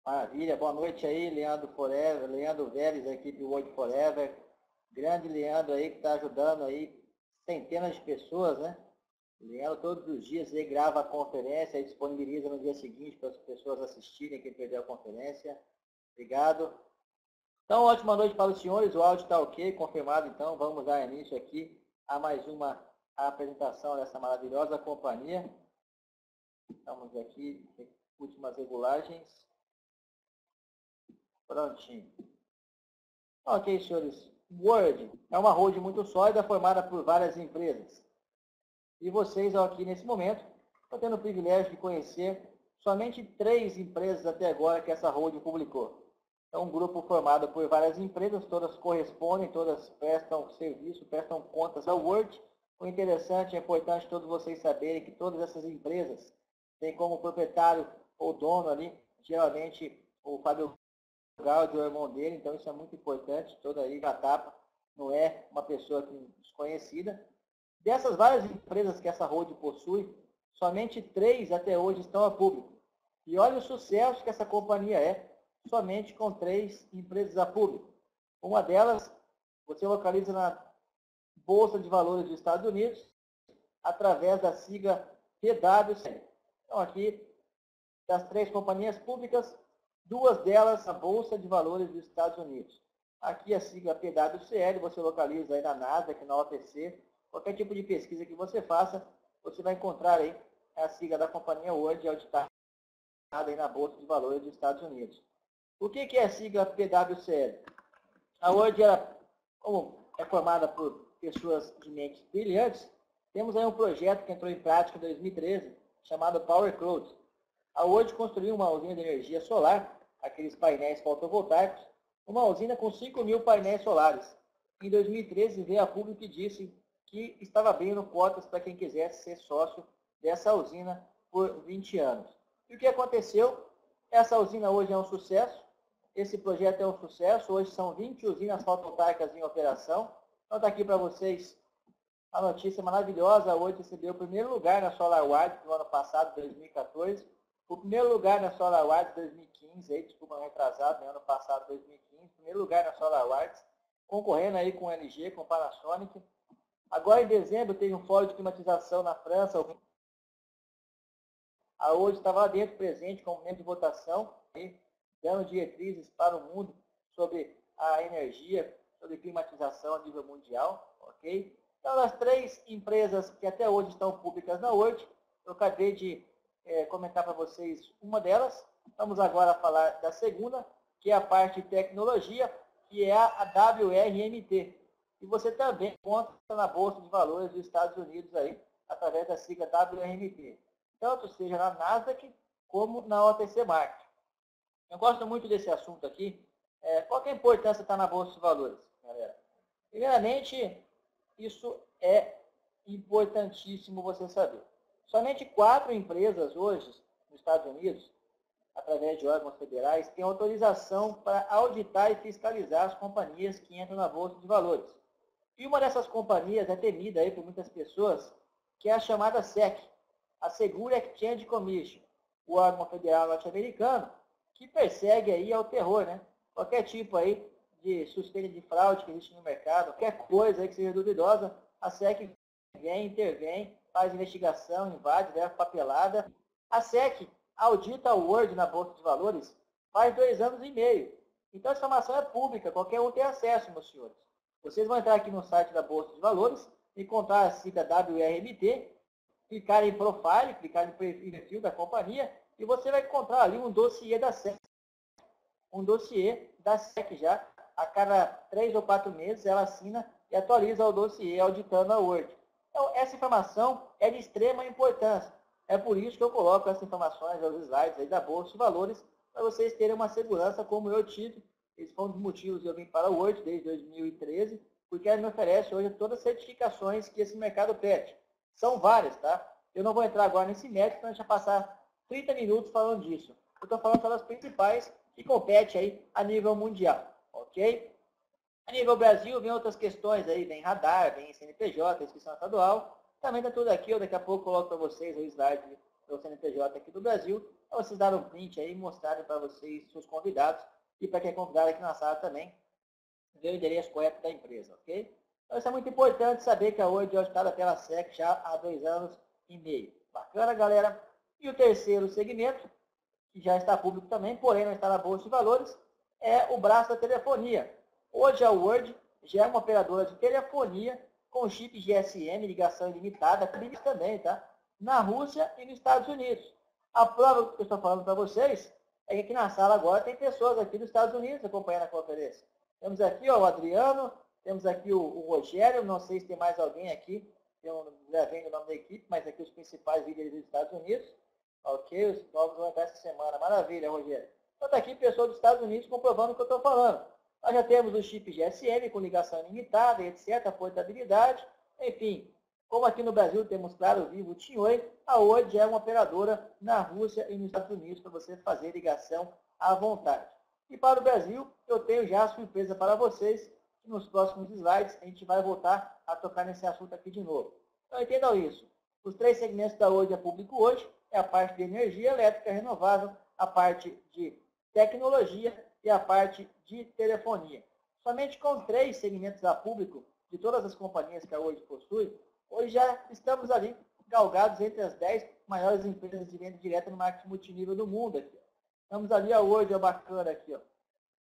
Maravilha, boa noite aí, Leandro Forever, Leandro Vélez, da equipe World Forever. Grande Leandro aí que está ajudando aí centenas de pessoas, né? Leandro todos os dias aí grava a conferência e disponibiliza no dia seguinte para as pessoas assistirem, quem perdeu a conferência. Obrigado. Então, ótima noite para os senhores, o áudio está ok, confirmado então, vamos dar início aqui a mais uma apresentação dessa maravilhosa companhia. Estamos aqui, últimas regulagens. Prontinho. Ok, senhores. Word é uma holding muito sólida formada por várias empresas. E vocês aqui nesse momento estão tendo o privilégio de conhecer somente 3 empresas até agora que essa holding publicou. É um grupo formado por várias empresas, todas correspondem, todas prestam serviço, prestam contas ao Word. O interessante e importante todos vocês saberem que todas essas empresas têm como proprietário ou dono ali, geralmente o Fábio Gaudi, o irmão dele, então isso é muito importante, toda aí a tapa não é uma pessoa desconhecida. Dessas várias empresas que essa holding possui, somente 3 até hoje estão a público. E olha o sucesso que essa companhia é, somente com 3 empresas a público. Uma delas, você localiza na Bolsa de Valores dos Estados Unidos, através da sigla PwC. Então aqui, das 3 companhias públicas, 2 delas na Bolsa de Valores dos Estados Unidos. Aqui a sigla PwCL, você localiza aí na Nasdaq, na OTC, qualquer tipo de pesquisa que você faça, você vai encontrar aí a sigla da companhia Word auditada aí na Bolsa de Valores dos Estados Unidos. O que é a sigla PwCL? A Word, como é formada por pessoas de mentes brilhantes, temos aí um projeto que entrou em prática em 2013, chamado Power Cloud. A Word construiu uma usina de energia solar, aqueles painéis fotovoltaicos, uma usina com 5.000 painéis solares. Em 2013, veio a público e disse que estava abrindo portas para quem quisesse ser sócio dessa usina por 20 anos. E o que aconteceu? Essa usina hoje é um sucesso, esse projeto é um sucesso, hoje são 20 usinas fotovoltaicas em operação. Então está aqui para vocês a notícia maravilhosa, hoje recebeu o primeiro lugar na SolarWinds no ano passado, 2014, o primeiro lugar na SolarWinds 2015, desculpa, não retrasado, no ano passado, 2015, primeiro lugar na SolarWinds, concorrendo aí com LG, com Panasonic. Agora, em dezembro, teve um fórum de climatização na França. A hoje estava lá dentro, presente, como membro de votação, dando diretrizes para o mundo sobre a energia, sobre climatização a nível mundial. Ok? Então, das 3 empresas que até hoje estão públicas na Word, eu acabei de comentar para vocês uma delas. Vamos agora falar da segunda, que é a parte de tecnologia, que é a WRMT. E você também encontra na Bolsa de Valores dos Estados Unidos aí, através da sigla WRMT. Tanto seja na Nasdaq, como na OTC Market. Eu gosto muito desse assunto aqui. Qual que é a importância de estar na Bolsa de Valores, galera? Primeiramente, isso é importantíssimo você saber. Somente 4 empresas hoje, nos Estados Unidos, através de órgãos federais, têm autorização para auditar e fiscalizar as companhias que entram na Bolsa de Valores. E uma dessas companhias é temida aí por muitas pessoas, que é a chamada SEC, a Securities Exchange Commission, o órgão federal norte-americano, que persegue aí ao terror, né? Qualquer tipo aí de suspeita de fraude que existe no mercado, qualquer coisa aí que seja duvidosa, a SEC vem, intervém, faz investigação, invade, leva papelada. A SEC audita o Word na Bolsa de Valores faz 2 anos e meio. Então, a informação é pública, qualquer um tem acesso, meus senhores. Vocês vão entrar aqui no site da Bolsa de Valores, encontrar a sigla WRMT, clicar em Profile, clicar em perfil da companhia, e você vai encontrar ali um dossiê da SEC. Um dossiê da SEC já, a cada 3 ou 4 meses, ela assina e atualiza o dossiê auditando a Word. Então, essa informação é de extrema importância. É por isso que eu coloco essas informações, os slides aí da Bolsa de Valores, para vocês terem uma segurança como eu tive. Esse foi um dos motivos que eu vim para a Word desde 2013, porque ela me oferece hoje todas as certificações que esse mercado pede. São várias, tá? Eu não vou entrar agora nesse mérito, para a gente passar 30 minutos falando disso. Eu estou falando só das principais que competem aí a nível mundial, ok? A nível Brasil, vem outras questões aí, vem radar, vem CNPJ, inscrição estadual. Também está tudo aqui, eu daqui a pouco coloco para vocês o slide do CNPJ aqui do Brasil. para vocês darem um print aí e mostrarem para vocês, seus convidados, e para quem é convidado aqui na sala também, ver o endereço correto da empresa, ok? Então, isso é muito importante saber que a Oi é auditada pela SEC já há 2 anos e meio. Bacana, galera? E o terceiro segmento, que já está público também, porém não está na Bolsa de Valores, é o braço da telefonia. Hoje a Word já é uma operadora de telefonia com chip GSM, ligação ilimitada, também, tá? Na Rússia e nos Estados Unidos. A prova que eu estou falando para vocês é que aqui na sala agora tem pessoas aqui dos Estados Unidos acompanhando a conferência. Temos aqui ó, o Adriano, temos aqui o Rogério, não sei se tem mais alguém aqui, eu já venho o nome da equipe, mas aqui os principais líderes dos Estados Unidos. Ok, os novos vão entrar essa semana. Maravilha, Rogério. Então está aqui pessoas dos Estados Unidos comprovando o que eu estou falando. Nós já temos o chip GSM com ligação ilimitada, etc., portabilidade, enfim. Como aqui no Brasil temos, claro, o Vivo, o TIM Oi, a Oi é uma operadora na Rússia e nos Estados Unidos para você fazer ligação à vontade. E para o Brasil, eu tenho já a surpresa para vocês, que nos próximos slides a gente vai voltar a tocar nesse assunto aqui de novo. Então entendam isso. Os 3 segmentos da Oi é público hoje, é a parte de energia elétrica renovável, a parte de tecnologia e a parte de telefonia. Somente com 3 segmentos a público de todas as companhias que a Oi possui, hoje já estamos ali galgados entre as 10 maiores empresas de venda direta no marketing multinível do mundo. Aqui. Estamos ali a Oi, bacana aqui. Ó.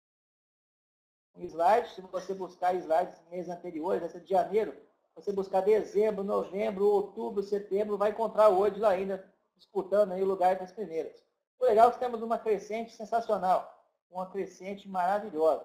Um slide, se você buscar slides meses anteriores, essa é de janeiro, você buscar dezembro, novembro, outubro, setembro, vai encontrar o Oi lá ainda, disputando aí o lugar das primeiras. O legal é que temos uma crescente sensacional, uma crescente maravilhosa.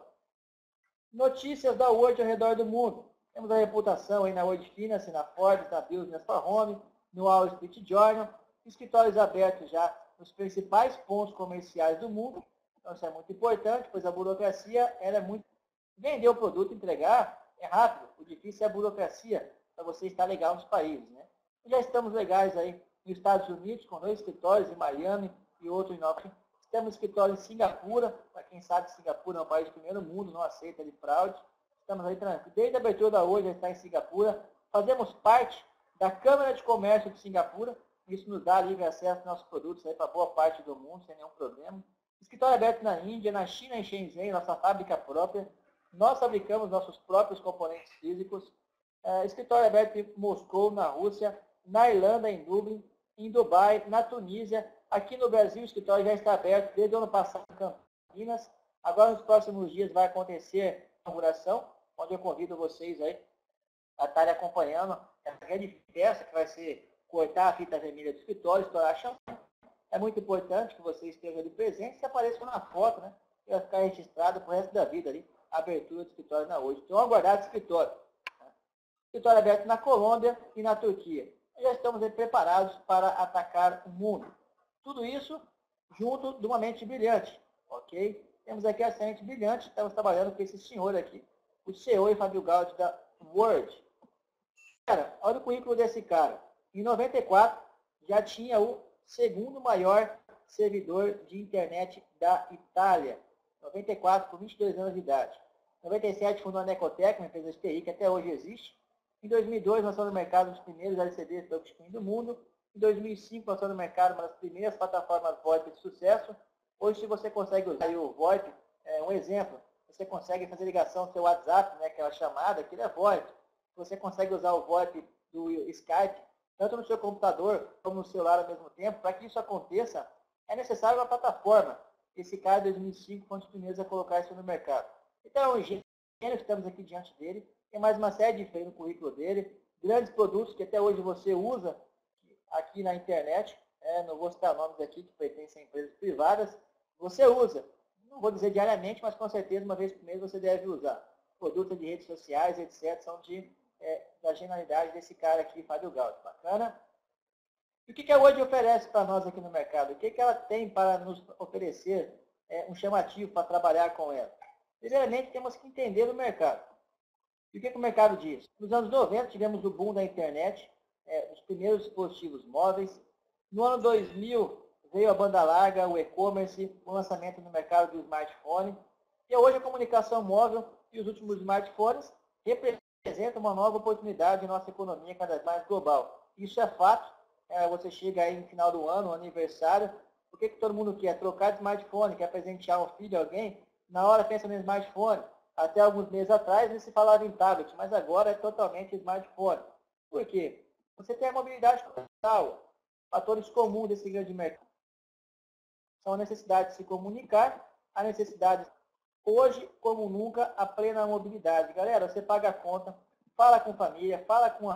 Notícias da Word ao redor do mundo. Temos a reputação aí na Word Finance, na Ford, na Business for Home, no Wall Street Journal, escritórios abertos já nos principais pontos comerciais do mundo. Então isso é muito importante, pois a burocracia ela é muito... Vender o produto, entregar, é rápido. O difícil é a burocracia para você estar legal nos países. Né? Já estamos legais aí nos Estados Unidos, com 2 escritórios em Miami e outro em Nova York. Temos escritório em Singapura, para quem sabe Singapura é um país de primeiro mundo, não aceita de fraude. Estamos aí tranquilos. Desde a abertura da hoje já está em Singapura. Fazemos parte da Câmara de Comércio de Singapura. Isso nos dá livre acesso aos nossos produtos para boa parte do mundo, sem nenhum problema. Escritório aberto na Índia, na China, em Shenzhen, nossa fábrica própria. Nós fabricamos nossos próprios componentes físicos. Escritório aberto em Moscou, na Rússia, na Irlanda, em Dublin, em Dubai, na Tunísia. Aqui no Brasil, o escritório já está aberto desde o ano passado em Campinas. Agora, nos próximos dias, vai acontecer a inauguração, onde eu convido vocês aí a estarem acompanhando essa grande festa que vai ser cortar a fita vermelha do escritório, estourar a champanhe. É muito importante que vocês estejam ali presentes e apareçam na foto, né? Que vai ficar registrado para o resto da vida ali, a abertura do escritório na hoje. Então, aguardado escritório. Né? Escritório aberto na Colômbia e na Turquia. Já estamos aí preparados para atacar o mundo. Tudo isso junto de uma mente brilhante, ok? Temos aqui a mente brilhante, estamos trabalhando com esse senhor aqui, o CEO e Fábio Gaudi da Word. Cara, olha o currículo desse cara. Em 94, já tinha o segundo maior servidor de internet da Itália. 94, com 22 anos de idade. Em 97, fundou a Necotec, uma empresa de TI que até hoje existe. Em 2002, lançou no mercado os primeiros LCDs touchscreen do mundo. Em 2005, lançou no mercado uma das primeiras plataformas VoIP de sucesso. Hoje, se você consegue usar o VoIP, um exemplo, você consegue fazer ligação do seu WhatsApp, né, aquela chamada, aquilo é VoIP. Você consegue usar o VoIP do Skype, tanto no seu computador como no celular ao mesmo tempo. Para que isso aconteça, é necessário uma plataforma. Esse cara, em 2005, foi um dos primeiros a colocar isso no mercado. Então, é um gênio que estamos aqui diante dele. Tem mais uma série de feitos no currículo dele. Grandes produtos que até hoje você usa aqui na internet. Não vou citar nomes aqui que pertencem a empresas privadas. Você usa. Não vou dizer diariamente, mas com certeza uma vez por mês você deve usar. Produtos de redes sociais, etc. São da genialidade desse cara aqui, Fábio Gaudi. Bacana? E o que a Word oferece para nós aqui no mercado? O que ela tem para nos oferecer um chamativo para trabalhar com ela? Primeiramente, temos que entender o mercado. E o que o mercado diz? Nos anos 90, tivemos o boom da internet, os primeiros dispositivos móveis. No ano 2000, veio a banda larga, o e-commerce, o lançamento no mercado do smartphone. E hoje a comunicação móvel e os últimos smartphones representam uma nova oportunidade em nossa economia cada vez mais global. Isso é fato. Você chega aí no final do ano, aniversário, O que todo mundo quer? Trocar de smartphone, quer presentear um filho, alguém, na hora pensa no smartphone. Até alguns meses atrás não se falava em tablet, mas agora é totalmente smartphone. Por quê? Você tem a mobilidade total. Fatores comuns desse grande mercado são a necessidade de se comunicar, a necessidade, hoje como nunca, a plena mobilidade. Galera, você paga a conta, fala com família, fala com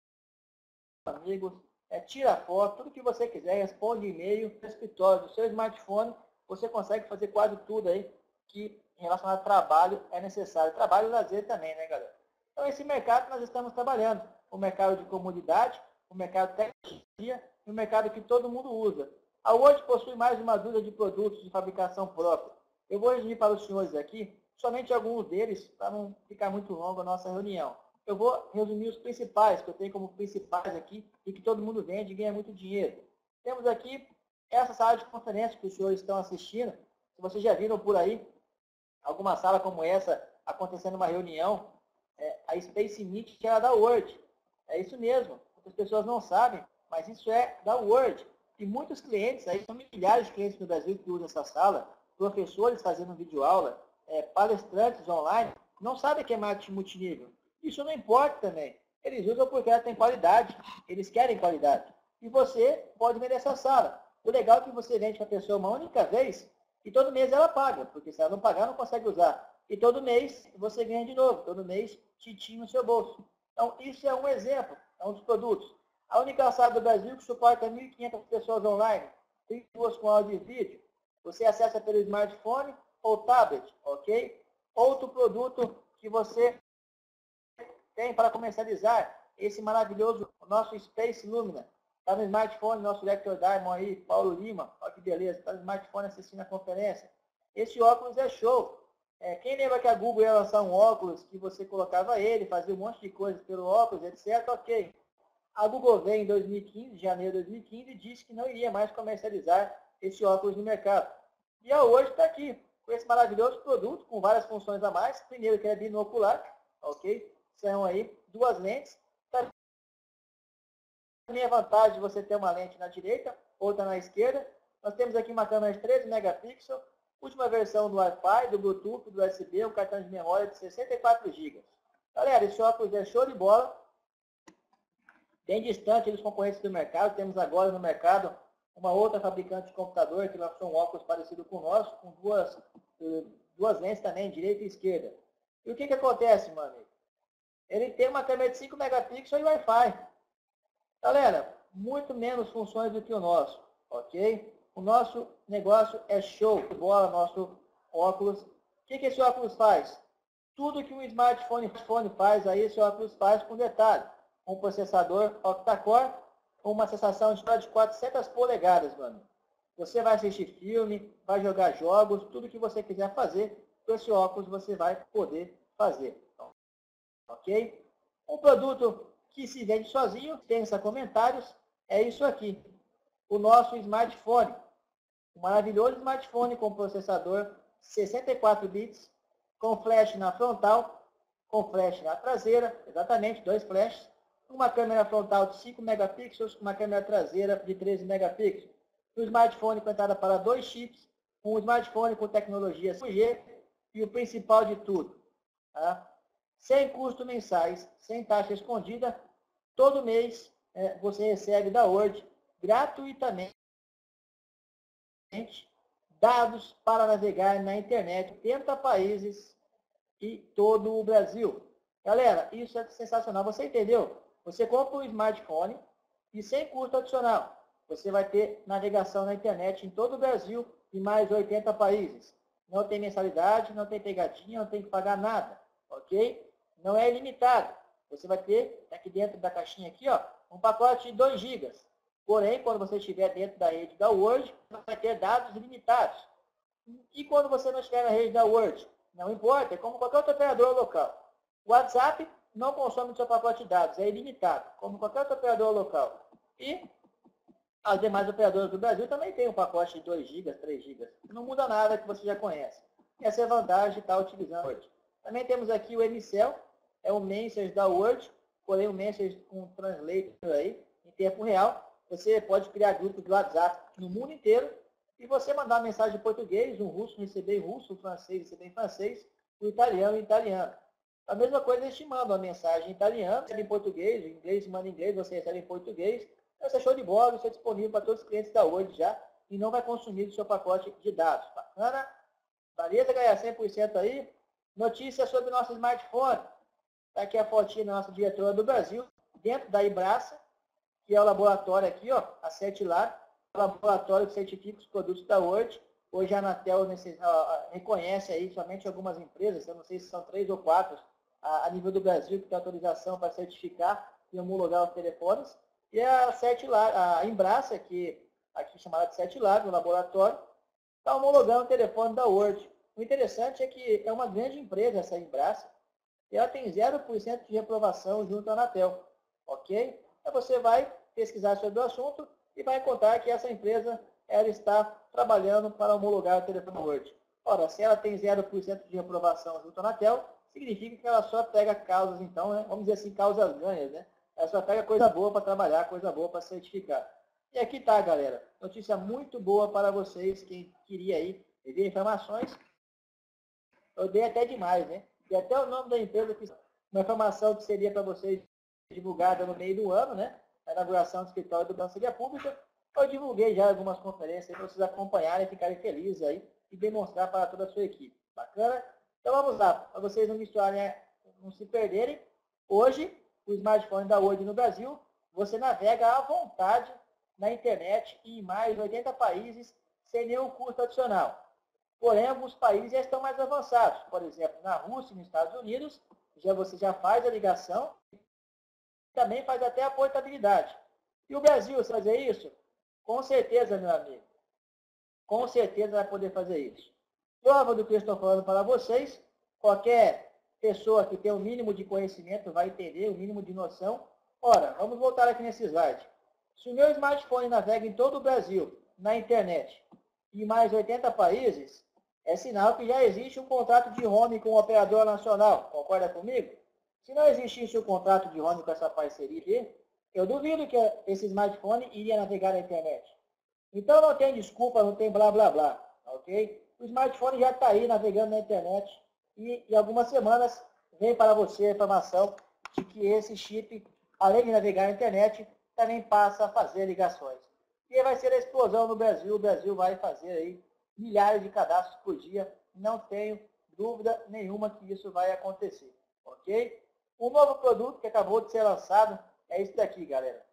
amigos, tira foto, tudo que você quiser, responde e-mail, no escritório, do seu smartphone, você consegue fazer quase tudo aí que relacionado ao trabalho é necessário. Trabalho e lazer também, né, galera? Então, esse mercado que nós estamos trabalhando, o mercado de comodidade, o mercado de tecnologia e o mercado que todo mundo usa. A Word possui mais de uma dúzia de produtos de fabricação própria. Eu vou resumir para os senhores aqui, somente alguns deles, para não ficar muito longa a nossa reunião. Eu vou resumir os principais, que eu tenho como principais aqui, e que todo mundo vende e ganha muito dinheiro. Temos aqui essa sala de conferência que os senhores estão assistindo. Se vocês já viram por aí, alguma sala como essa, acontecendo uma reunião, a Space Meet que era da Word. É isso mesmo. Muitas pessoas não sabem, mas isso é da Word. E muitos clientes, aí são milhares de clientes no Brasil que usam essa sala, professores fazendo videoaula, palestrantes online, não sabem que é marketing multinível. Isso não importa também. Eles usam porque ela tem qualidade. Eles querem qualidade. E você pode vender essa sala. O legal é que você vende para a pessoa uma única vez e todo mês ela paga, porque se ela não pagar, não consegue usar. E todo mês você ganha de novo. Todo mês, tintim no seu bolso. Então, isso é um exemplo, é um dos produtos. A única sala do Brasil que suporta 1.500 pessoas online, 32 com áudio e vídeo. Você acessa pelo smartphone ou tablet, ok? Outro produto que você tem para comercializar, esse maravilhoso, nosso Space Lumina. Está no smartphone, nosso Lector Diamond aí, Paulo Lima, olha que beleza, está no smartphone assistindo a conferência. Esse óculos é show. Quem lembra que a Google ia lançar um óculos que você colocava ele, fazia um monte de coisas pelo óculos, etc, ok. A Google veio em 2015, janeiro de 2015, e disse que não iria mais comercializar esse óculos no mercado. E a hoje está aqui, com esse maravilhoso produto, com várias funções a mais. Primeiro que é binocular, ok? São aí duas lentes. Também a vantagem de você ter uma lente na direita, outra na esquerda. Nós temos aqui uma câmera de 13 megapixels, última versão do Wi-Fi, do Bluetooth, do USB, um cartão de memória de 64 GB. Galera, esse óculos é show de bola. Bem distante dos concorrentes do mercado. Temos agora no mercado uma outra fabricante de computador que lançou um óculos parecido com o nosso, com duas lentes também, direita e esquerda. E o que acontece, meu amigo? Ele tem uma câmera de 5 megapixels e Wi-Fi. Galera, muito menos funções do que o nosso, ok? O nosso negócio é show de bola, nosso óculos. O que esse óculos faz? Tudo que um smartphone faz, aí esse óculos faz com detalhe. Um processador octa-core, uma sensação de 400 polegadas, mano. Você vai assistir filme, vai jogar jogos, tudo que você quiser fazer, com esse óculos você vai poder fazer. Ok? Um produto que se vende sozinho, pensa comentários, é isso aqui. O nosso smartphone. Um maravilhoso smartphone com processador 64 bits, com flash na frontal, com flash na traseira, exatamente, 2 flashes, uma câmera frontal de 5 megapixels, uma câmera traseira de 13 megapixels. Um smartphone com entrada para 2 chips, um smartphone com tecnologia 5G e o principal de tudo, tá? Sem custos mensais, sem taxa escondida, todo mês você recebe da Word gratuitamente dados para navegar na internet em 80 países e todo o Brasil. Galera, isso é sensacional. Você entendeu? Você compra um smartphone e sem custo adicional. Você vai ter navegação na internet em todo o Brasil e mais 80 países. Não tem mensalidade, não tem pegadinha, não tem que pagar nada, ok? Não é ilimitado. Você vai ter aqui dentro da caixinha aqui, ó, um pacote de 2 GB. Porém, quando você estiver dentro da rede da Word, vai ter dados limitados. E quando você não estiver na rede da Word? Não importa, é como qualquer outro operador local. O WhatsApp não consome o seu pacote de dados, é ilimitado, como qualquer outro operador local. E as demais operadoras do Brasil também têm um pacote de 2 GB, 3 GB. Não muda nada que você já conhece. Essa é a vantagem de estar utilizando a Word. Também temos aqui o MCell, é o Message da Word, porém o Message com translator aí, em tempo real. Você pode criar grupos de WhatsApp no mundo inteiro e você mandar uma mensagem em português, um russo receber em russo, um francês receber em francês, o italiano em italiano. A mesma coisa eles te mandam uma mensagem em italiano, recebe em português, o inglês manda em inglês, você recebe em português. Então, show de bola, isso é disponível para todos os clientes da Word já e não vai consumir do seu pacote de dados. Bacana? Beleza, ganhar 100% aí? Notícia sobre o nosso smartphone. Está aqui a fotinha da nossa diretora do Brasil, dentro da Embraça, que é o laboratório aqui, ó, a CETLAB, o laboratório que certifica os produtos da Word. Hoje a Anatel reconhece aí somente algumas empresas, eu não sei se são 3 ou 4 a nível do Brasil que tem autorização para certificar e homologar os telefones. E a CETLAB, a Embraça, que aqui chamada de CETLAB, o laboratório, está homologando o telefone da Word. O interessante é que é uma grande empresa essa Embraça, e ela tem 0% de reprovação junto à Anatel, ok? Então você vai pesquisar sobre o assunto e vai encontrar que essa empresa ela está trabalhando para homologar o telefone Word. Ora, se ela tem 0% de reprovação junto à Anatel, significa que ela só pega causas, então, né? Vamos dizer assim, causas ganhas, né? Ela só pega coisa boa para trabalhar, coisa boa para certificar. E aqui tá, galera. Notícia muito boa para vocês, quem queria aí ver informações. Eu dei até demais, né? E até o nome da empresa, uma informação que seria para vocês divulgada no meio do ano, né? A inauguração do escritório do Banco Seguridade Pública. Eu divulguei já algumas conferências para vocês acompanharem, ficarem felizes aí e demonstrar para toda a sua equipe. Bacana? Então vamos lá, para vocês não misturarem, né? Não se perderem. Hoje, o smartphone da Word no Brasil, você navega à vontade na internet e em mais de 80 países sem nenhum custo adicional. Porém, alguns países já estão mais avançados. Por exemplo, na Rússia e nos Estados Unidos, você já faz a ligação e também faz até a portabilidade. E o Brasil, você vai fazer isso? Com certeza, meu amigo. Com certeza vai poder fazer isso. Prova do que eu estou falando para vocês. Qualquer pessoa que tem o mínimo de conhecimento vai entender, o mínimo de noção. Ora, vamos voltar aqui nesse slide. Se o meu smartphone navega em todo o Brasil, na internet, e mais 80 países, é sinal que já existe um contrato de roaming com o operador nacional. Concorda comigo? Se não existisse um contrato de roaming com essa parceria aqui, eu duvido que esse smartphone iria navegar na internet. Então não tem desculpa, não tem blá blá blá, ok? O smartphone já está aí navegando na internet e em algumas semanas vem para você a informação de que esse chip, além de navegar na internet, também passa a fazer ligações. E vai ser a explosão no Brasil, o Brasil vai fazer aí milhares de cadastros por dia, não tenho dúvida nenhuma que isso vai acontecer, ok? Um novo produto que acabou de ser lançado é esse daqui, galera.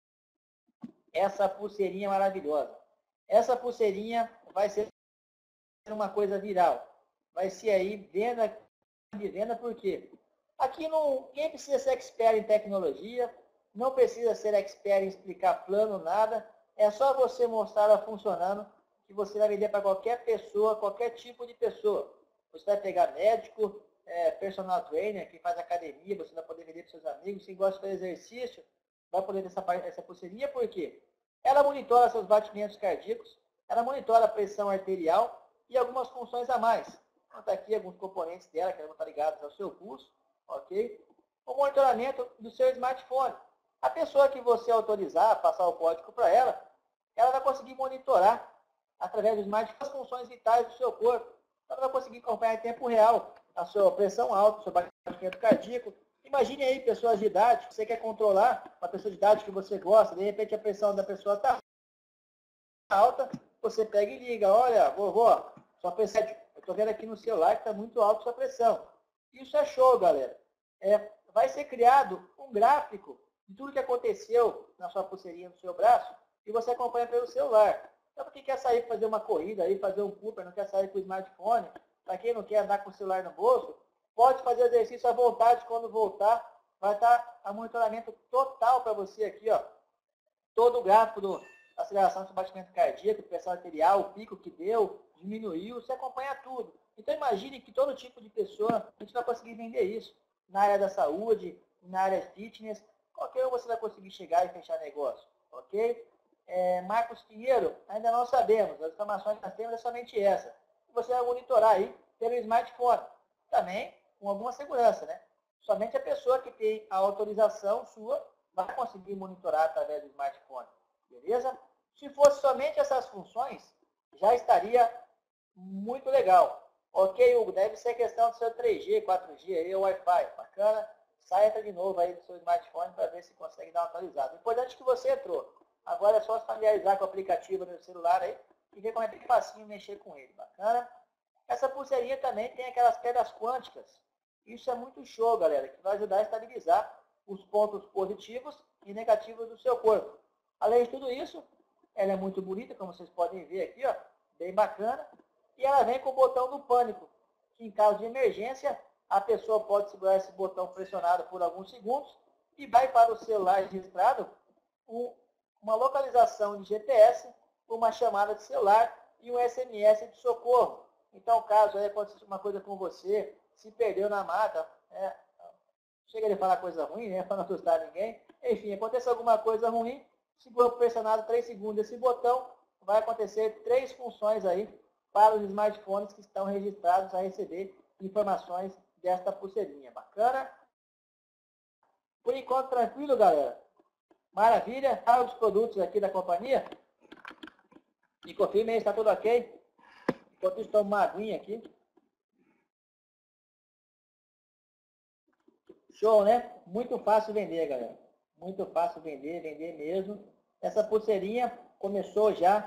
Essa pulseirinha maravilhosa. Essa pulseirinha vai ser uma coisa viral. Vai ser aí venda de venda, por quê? Aqui ninguém precisa ser expert em tecnologia, não precisa ser expert em explicar plano, nada. É só você mostrar ela funcionando, que você vai vender para qualquer pessoa, qualquer tipo de pessoa. Você vai pegar médico, personal trainer, que faz academia, você vai poder vender para seus amigos. Quem gosta de fazer exercício, vai poder ter essa pulseirinha, por quê? Ela monitora seus batimentos cardíacos, ela monitora a pressão arterial e algumas funções a mais. Então, está aqui alguns componentes dela que vão estar ligados ao seu pulso, ok? O monitoramento do seu smartphone. A pessoa que você autorizar, passar o código para ela, ela vai conseguir monitorar através do smartphone as funções vitais do seu corpo. Ela vai conseguir acompanhar em tempo real a sua pressão alta, o seu batimento cardíaco. Imagine aí pessoas de idade, você quer controlar uma pessoa de idade que você gosta, de repente a pressão da pessoa está alta, você pega e liga, olha, vovó, sua pressão, eu estou vendo aqui no celular que está muito alta a sua pressão. Isso é show, galera. Vai ser criado um gráfico de tudo que aconteceu na sua pulseirinha, no seu braço, e você acompanha pelo celular. Então, para quem quer sair fazer uma corrida, aí, fazer um Cooper, não quer sair com o smartphone, para quem não quer andar com o celular no bolso, pode fazer exercício à vontade, quando voltar, vai estar a monitoramento total para você aqui, ó. Todo o gráfico da aceleração do seu batimento cardíaco, pressão arterial, o pico que deu, diminuiu, você acompanha tudo. Então imagine que todo tipo de pessoa, a gente vai conseguir vender isso. Na área da saúde, na área fitness, qualquer um você vai conseguir chegar e fechar negócio, ok? Marcos Pinheiro, ainda não sabemos, as informações que nós temos é somente essa. Você vai monitorar aí pelo smartphone, também com alguma segurança, né? Somente a pessoa que tem a autorização sua vai conseguir monitorar através do smartphone, beleza? Se fosse somente essas funções, já estaria muito legal. Ok, Hugo, deve ser questão do seu 3G, 4G, aí, o Wi-Fi. Bacana. Sai, entra de novo aí do seu smartphone para ver se consegue dar uma atualizada. Importante que você entrou. Agora é só se familiarizar com o aplicativo no celular aí e ver como é bem facinho mexer com ele. Bacana? Essa pulseirinha também tem aquelas pedras quânticas. Isso é muito show, galera, que vai ajudar a estabilizar os pontos positivos e negativos do seu corpo. Além de tudo isso, ela é muito bonita, como vocês podem ver aqui, ó, bem bacana. E ela vem com o botão do pânico, que em caso de emergência, a pessoa pode segurar esse botão pressionado por alguns segundos e vai para o celular registrado uma localização de GPS, uma chamada de celular e um SMS de socorro. Então, caso aconteça uma coisa com você, se perdeu na mata, chega de falar coisa ruim, né, para não assustar ninguém. Enfim, aconteça alguma coisa ruim, segura pressionado 3 segundos esse botão, vai acontecer 3 funções aí para os smartphones que estão registrados a receber informações desta pulseirinha. Bacana? Por enquanto, tranquilo, galera? Maravilha? Os produtos aqui da companhia. Me confirme aí, está tudo ok? Enquanto isso, tomo uma aguinha aqui. Show, né? Muito fácil vender, galera. Muito fácil vender mesmo. Essa pulseirinha começou já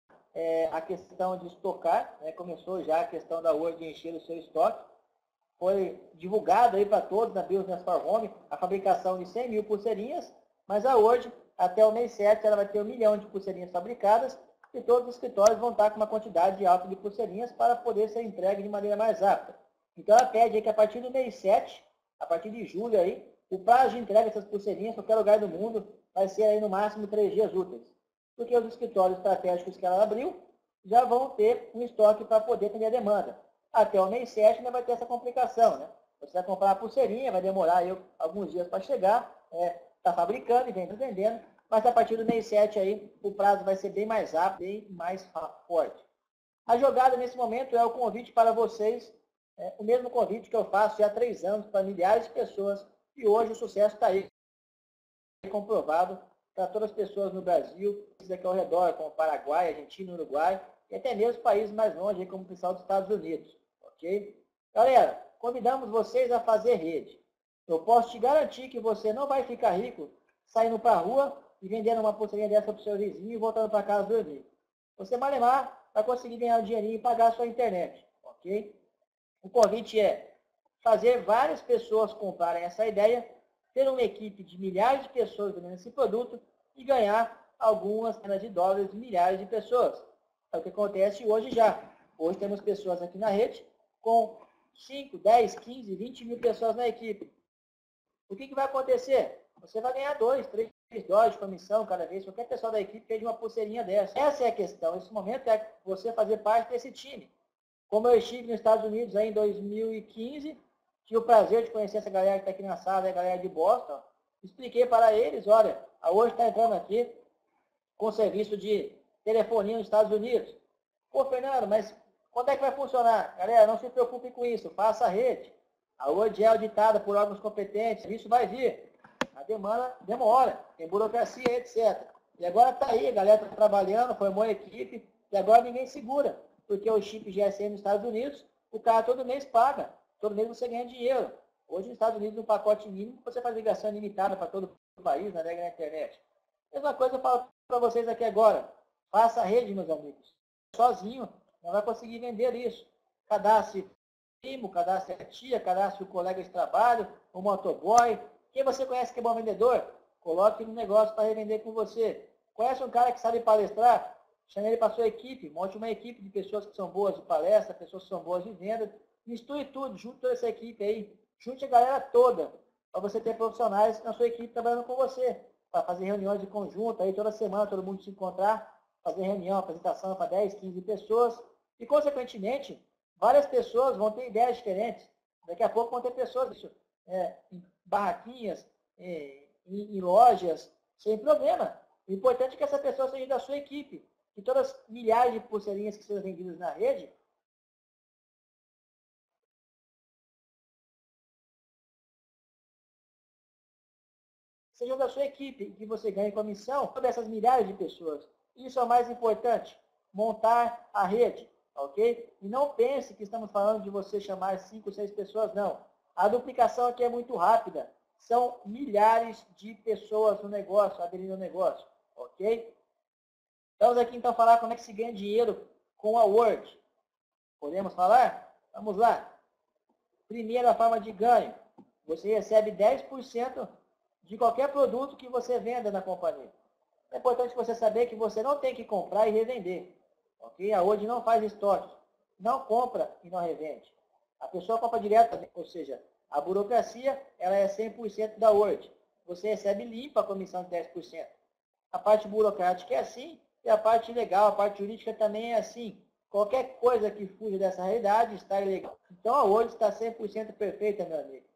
a questão de estocar, né? Começou já a questão da Word de encher o seu estoque. Foi divulgado aí para todos na Business for Home a fabricação de 100 mil pulseirinhas, mas a Word, até o mês 7, ela vai ter 1 milhão de pulseirinhas fabricadas e todos os escritórios vão estar com uma quantidade alta de pulseirinhas para poder ser entregue de maneira mais rápida. Então ela pede aí que a partir do mês 7, a partir de julho aí, o prazo de entrega dessas pulseirinhas em qualquer lugar do mundo vai ser aí no máximo 3 dias úteis. Porque os escritórios estratégicos que ela abriu já vão ter um estoque para poder atender a demanda. Até o mês 7 ainda vai ter essa complicação, né? Você vai comprar a pulseirinha, vai demorar aí alguns dias para chegar, está fabricando e vem vendendo, mas a partir do mês 7 aí, o prazo vai ser bem mais rápido, bem mais forte. A jogada nesse momento é o convite para vocês, o mesmo convite que eu faço já há 3 anos para milhares de pessoas, e hoje o sucesso está aí comprovado para todas as pessoas no Brasil, aqui ao redor, como Paraguai, Argentina, Uruguai, e até mesmo países mais longe, como o pessoal dos Estados Unidos. Ok? Galera, convidamos vocês a fazer rede. Eu posso te garantir que você não vai ficar rico saindo para a rua e vendendo uma pulseirinha dessa para o seu vizinho e voltando para casa dormir. Você, malemar, vai conseguir ganhar um dinheirinho e pagar a sua internet. Ok? O convite é fazer várias pessoas comprarem essa ideia, ter uma equipe de milhares de pessoas vendendo esse produto e ganhar algumas centenas de dólares de milhares de pessoas. É o que acontece hoje já. Hoje temos pessoas aqui na rede com 5, 10, 15, 20 mil pessoas na equipe. O que vai acontecer? Você vai ganhar 2, 3 dólares de comissão cada vez, qualquer pessoa da equipe pede uma pulseirinha dessa. Essa é a questão. Esse momento é você fazer parte desse time. Como eu estive nos Estados Unidos aí em 2015, tive o prazer de conhecer essa galera que está aqui na sala, a galera de Boston, expliquei para eles, olha, a hoje está entrando aqui com serviço de telefonia nos Estados Unidos. Pô, Fernando, mas quando é que vai funcionar? Galera, não se preocupe com isso, faça a rede. A Word é auditada por órgãos competentes, isso vai vir. A demanda demora, tem burocracia, etc. E agora está aí, a galera está trabalhando, formou a equipe, e agora ninguém segura, porque o chip GSM nos Estados Unidos, o cara todo mês paga, todo mês você ganha dinheiro. Hoje nos Estados Unidos, no pacote mínimo, você faz ligação ilimitada para todo o país, navega na internet. Mesma coisa eu falo para vocês aqui agora. Faça a rede, meus amigos. Sozinho, não vai conseguir vender isso. Cadastre primo, cadastre a tia, cadastre o colega de trabalho, o motoboy. Quem você conhece que é bom vendedor? Coloque no negócio para revender com você. Conhece um cara que sabe palestrar? Chame ele para a sua equipe. Monte uma equipe de pessoas que são boas de palestra, pessoas que são boas de venda. Misture tudo, junte toda essa equipe aí. Junte a galera toda, para você ter profissionais na sua equipe trabalhando com você. Para fazer reuniões de conjunto, aí toda semana todo mundo se encontrar, fazer reunião, apresentação para 10, 15 pessoas. E, consequentemente, várias pessoas vão ter ideias diferentes. Daqui a pouco vão ter pessoas em barraquinhas, em lojas, sem problema. O importante é que essa pessoa seja da sua equipe. Que todas as milhares de pulseirinhas que sejam vendidas na rede sejam da sua equipe, que você ganhe comissão sobre essas milhares de pessoas. Isso é o mais importante. montar a rede, ok? E não pense que estamos falando de você chamar 5, 6 pessoas, não. A duplicação aqui é muito rápida. São milhares de pessoas no negócio, aderindo ao negócio, ok? Vamos aqui então falar como é que se ganha dinheiro com a Word. Podemos falar? Vamos lá. Primeira forma de ganho. Você recebe 10% de qualquer produto que você venda na companhia. É importante você saber que você não tem que comprar e revender. Ok? A Word não faz estoque. Não compra e não revende. A pessoa compra direto, ou seja, a burocracia ela é 100% da Word. Você recebe limpa a comissão de 10%. A parte burocrática é assim e a parte legal, a parte jurídica também é assim. Qualquer coisa que fuja dessa realidade está ilegal. Então a Word está 100% perfeita, meu amigo.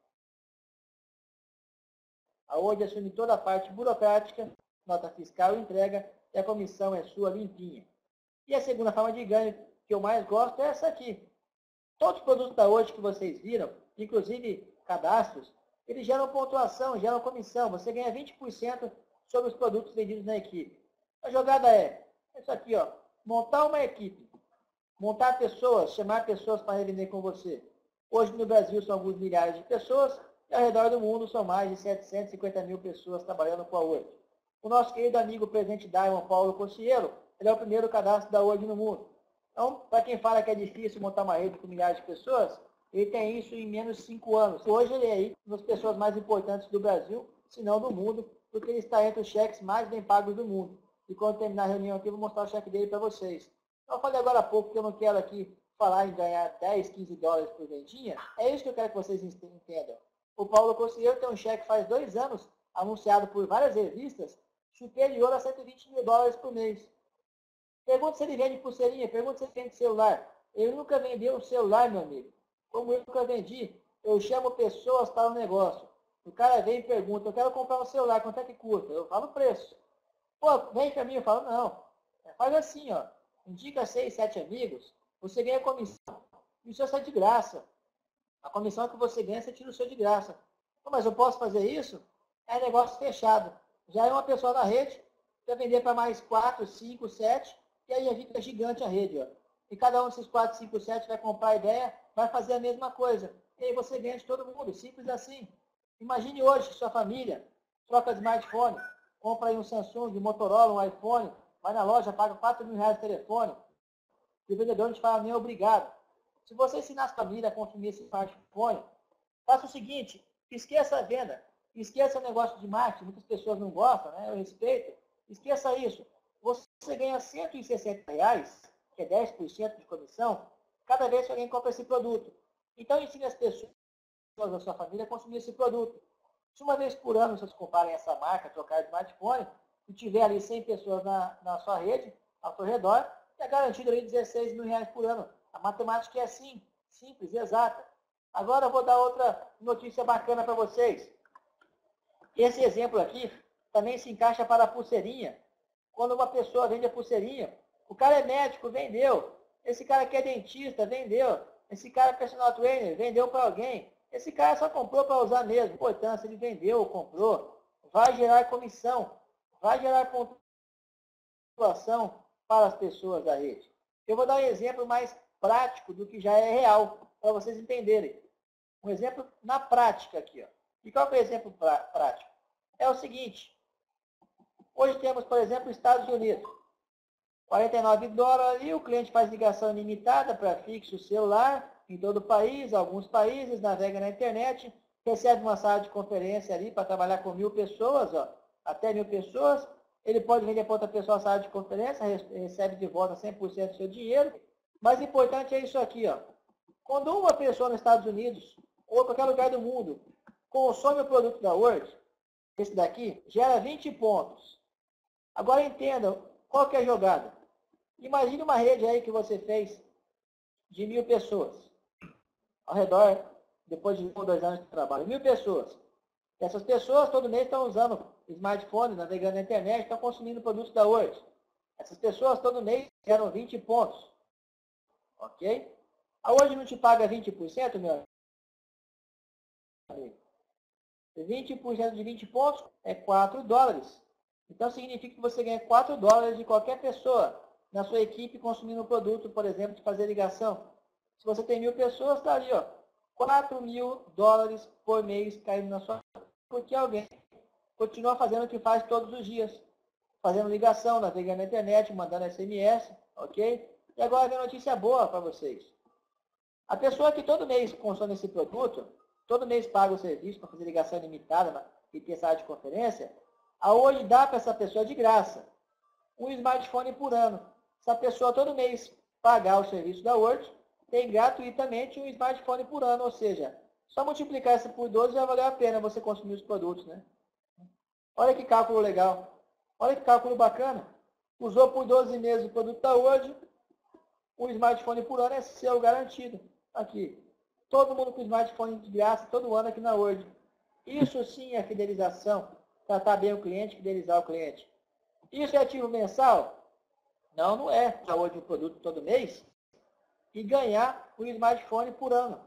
A Word assume toda a parte burocrática, nota fiscal e entrega, e a comissão é sua limpinha. E a segunda forma de ganho que eu mais gosto é essa aqui. Todos os produtos da Word que vocês viram, inclusive cadastros, eles geram pontuação, geram comissão. Você ganha 20% sobre os produtos vendidos na equipe. A jogada é isso aqui, ó, montar uma equipe, montar pessoas, chamar pessoas para revender com você. Hoje no Brasil são alguns milhares de pessoas e ao redor do mundo são mais de 750 mil pessoas trabalhando com a Word. O nosso querido amigo presidente Diamond Paulo Cossielo, ele é o primeiro cadastro da Word no mundo. Então, para quem fala que é difícil montar uma rede com milhares de pessoas, ele tem isso em menos de 5 anos. Hoje ele é aí uma das pessoas mais importantes do Brasil, se não do mundo, porque ele está entre os cheques mais bem pagos do mundo. E quando terminar a reunião aqui, eu vou mostrar o cheque dele para vocês. Eu falei agora há pouco que eu não quero aqui falar em ganhar 10, 15 dólares por vendinha. É isso que eu quero que vocês entendam. O Paulo Conselheiro tem um cheque faz 2 anos, anunciado por várias revistas, superior a 120 mil dólares por mês. Pergunta se ele vende pulseirinha, pergunta se ele vende celular. Ele nunca vendeu um celular, meu amigo. Como eu nunca vendi, eu chamo pessoas para o negócio. O cara vem e pergunta, eu quero comprar um celular, quanto é que custa? Eu falo o preço. Pô, vem para mim, eu falo, não. Faz assim, ó. Indica 6, 7 amigos, você ganha comissão. Isso é de graça. A comissão que você ganha, você tira o seu de graça. Pô, mas eu posso fazer isso? É negócio fechado. Já é uma pessoa da rede, vai vender para mais 4, 5, 7, e aí já fica gigante a rede. Ó. E cada um desses 4, 5, 7 vai comprar a ideia, vai fazer a mesma coisa. E aí você ganha de todo mundo, simples assim. Imagine hoje, sua família troca de smartphone, compra aí um Samsung, um Motorola, um iPhone, vai na loja, paga 4 mil reais de telefone, e o vendedor não te fala nem obrigado. Se você ensinar a família a consumir esse smartphone, faça o seguinte, esqueça a venda, esqueça o negócio de marketing, muitas pessoas não gostam, né? Eu respeito, esqueça isso. Você ganha 160 reais, que é 10% de comissão, cada vez que alguém compra esse produto. Então ensine as pessoas da sua família a consumir esse produto. Se uma vez por ano vocês comprarem essa marca, trocar de smartphone, e tiver ali 100 pessoas na sua rede, ao seu redor, é garantido ali 16 mil reais por ano. A matemática é assim, simples, exata. Agora eu vou dar outra notícia bacana para vocês. Esse exemplo aqui também se encaixa para a pulseirinha. Quando uma pessoa vende a pulseirinha, o cara é médico, vendeu. Esse cara aqui é dentista, vendeu. Esse cara é personal trainer, vendeu para alguém. Esse cara só comprou para usar mesmo. Importância, ele vendeu ou comprou. Vai gerar comissão, vai gerar pontuação para as pessoas da rede. Eu vou dar um exemplo mais prático do que já é real, para vocês entenderem. Um exemplo na prática aqui. Ó. E qual é o exemplo prático? É o seguinte. Hoje temos, por exemplo, Estados Unidos. 49 dólares ali, o cliente faz ligação ilimitada para fixo celular em todo o país, alguns países, navega na internet, recebe uma sala de conferência ali para trabalhar com 1.000 pessoas, ó, até 1.000 pessoas. Ele pode vender para outra pessoa a sala de conferência, recebe de volta 100% do seu dinheiro. Mas o importante é isso aqui, ó. Quando uma pessoa nos Estados Unidos ou em qualquer lugar do mundo consome o produto da Word, esse daqui gera 20 pontos. Agora entendam qual que é a jogada. Imagine uma rede aí que você fez de 1.000 pessoas ao redor, depois de 1 ou 2 anos de trabalho. 1.000 pessoas. Essas pessoas todo mês estão usando smartphone, navegando na internet, estão consumindo produtos da Word. Essas pessoas todo mês geram 20 pontos. Ok? A Word não te paga 20%, meu amigo? 20% de 20 pontos é 4 dólares. Então significa que você ganha 4 dólares de qualquer pessoa na sua equipe consumindo o produto, por exemplo, de fazer ligação. Se você tem 1.000 pessoas, está ali, ó, $4.000 por mês caindo na sua conta, porque alguém continua fazendo o que faz todos os dias, fazendo ligação, navegando na internet, mandando SMS, ok? E agora vem notícia boa para vocês. A pessoa que todo mês consome esse produto, todo mês paga o serviço para fazer ligação ilimitada e ter sala de conferência, a hoje dá para essa pessoa de graça um smartphone por ano. Se a pessoa todo mês pagar o serviço da Word, tem gratuitamente um smartphone por ano, ou seja, só multiplicar isso por 12 já valeu a pena você consumir os produtos, né? Olha que cálculo legal. Olha que cálculo bacana. Usou por 12 meses o produto da Word, um smartphone por ano é seu garantido. Aqui. Todo mundo com smartphone de graça, todo ano aqui na Word. Isso sim é fidelização. Tratar bem o cliente, fidelizar o cliente. Isso é ativo mensal? Não, não é. A Word um produto todo mês e ganhar um smartphone por ano.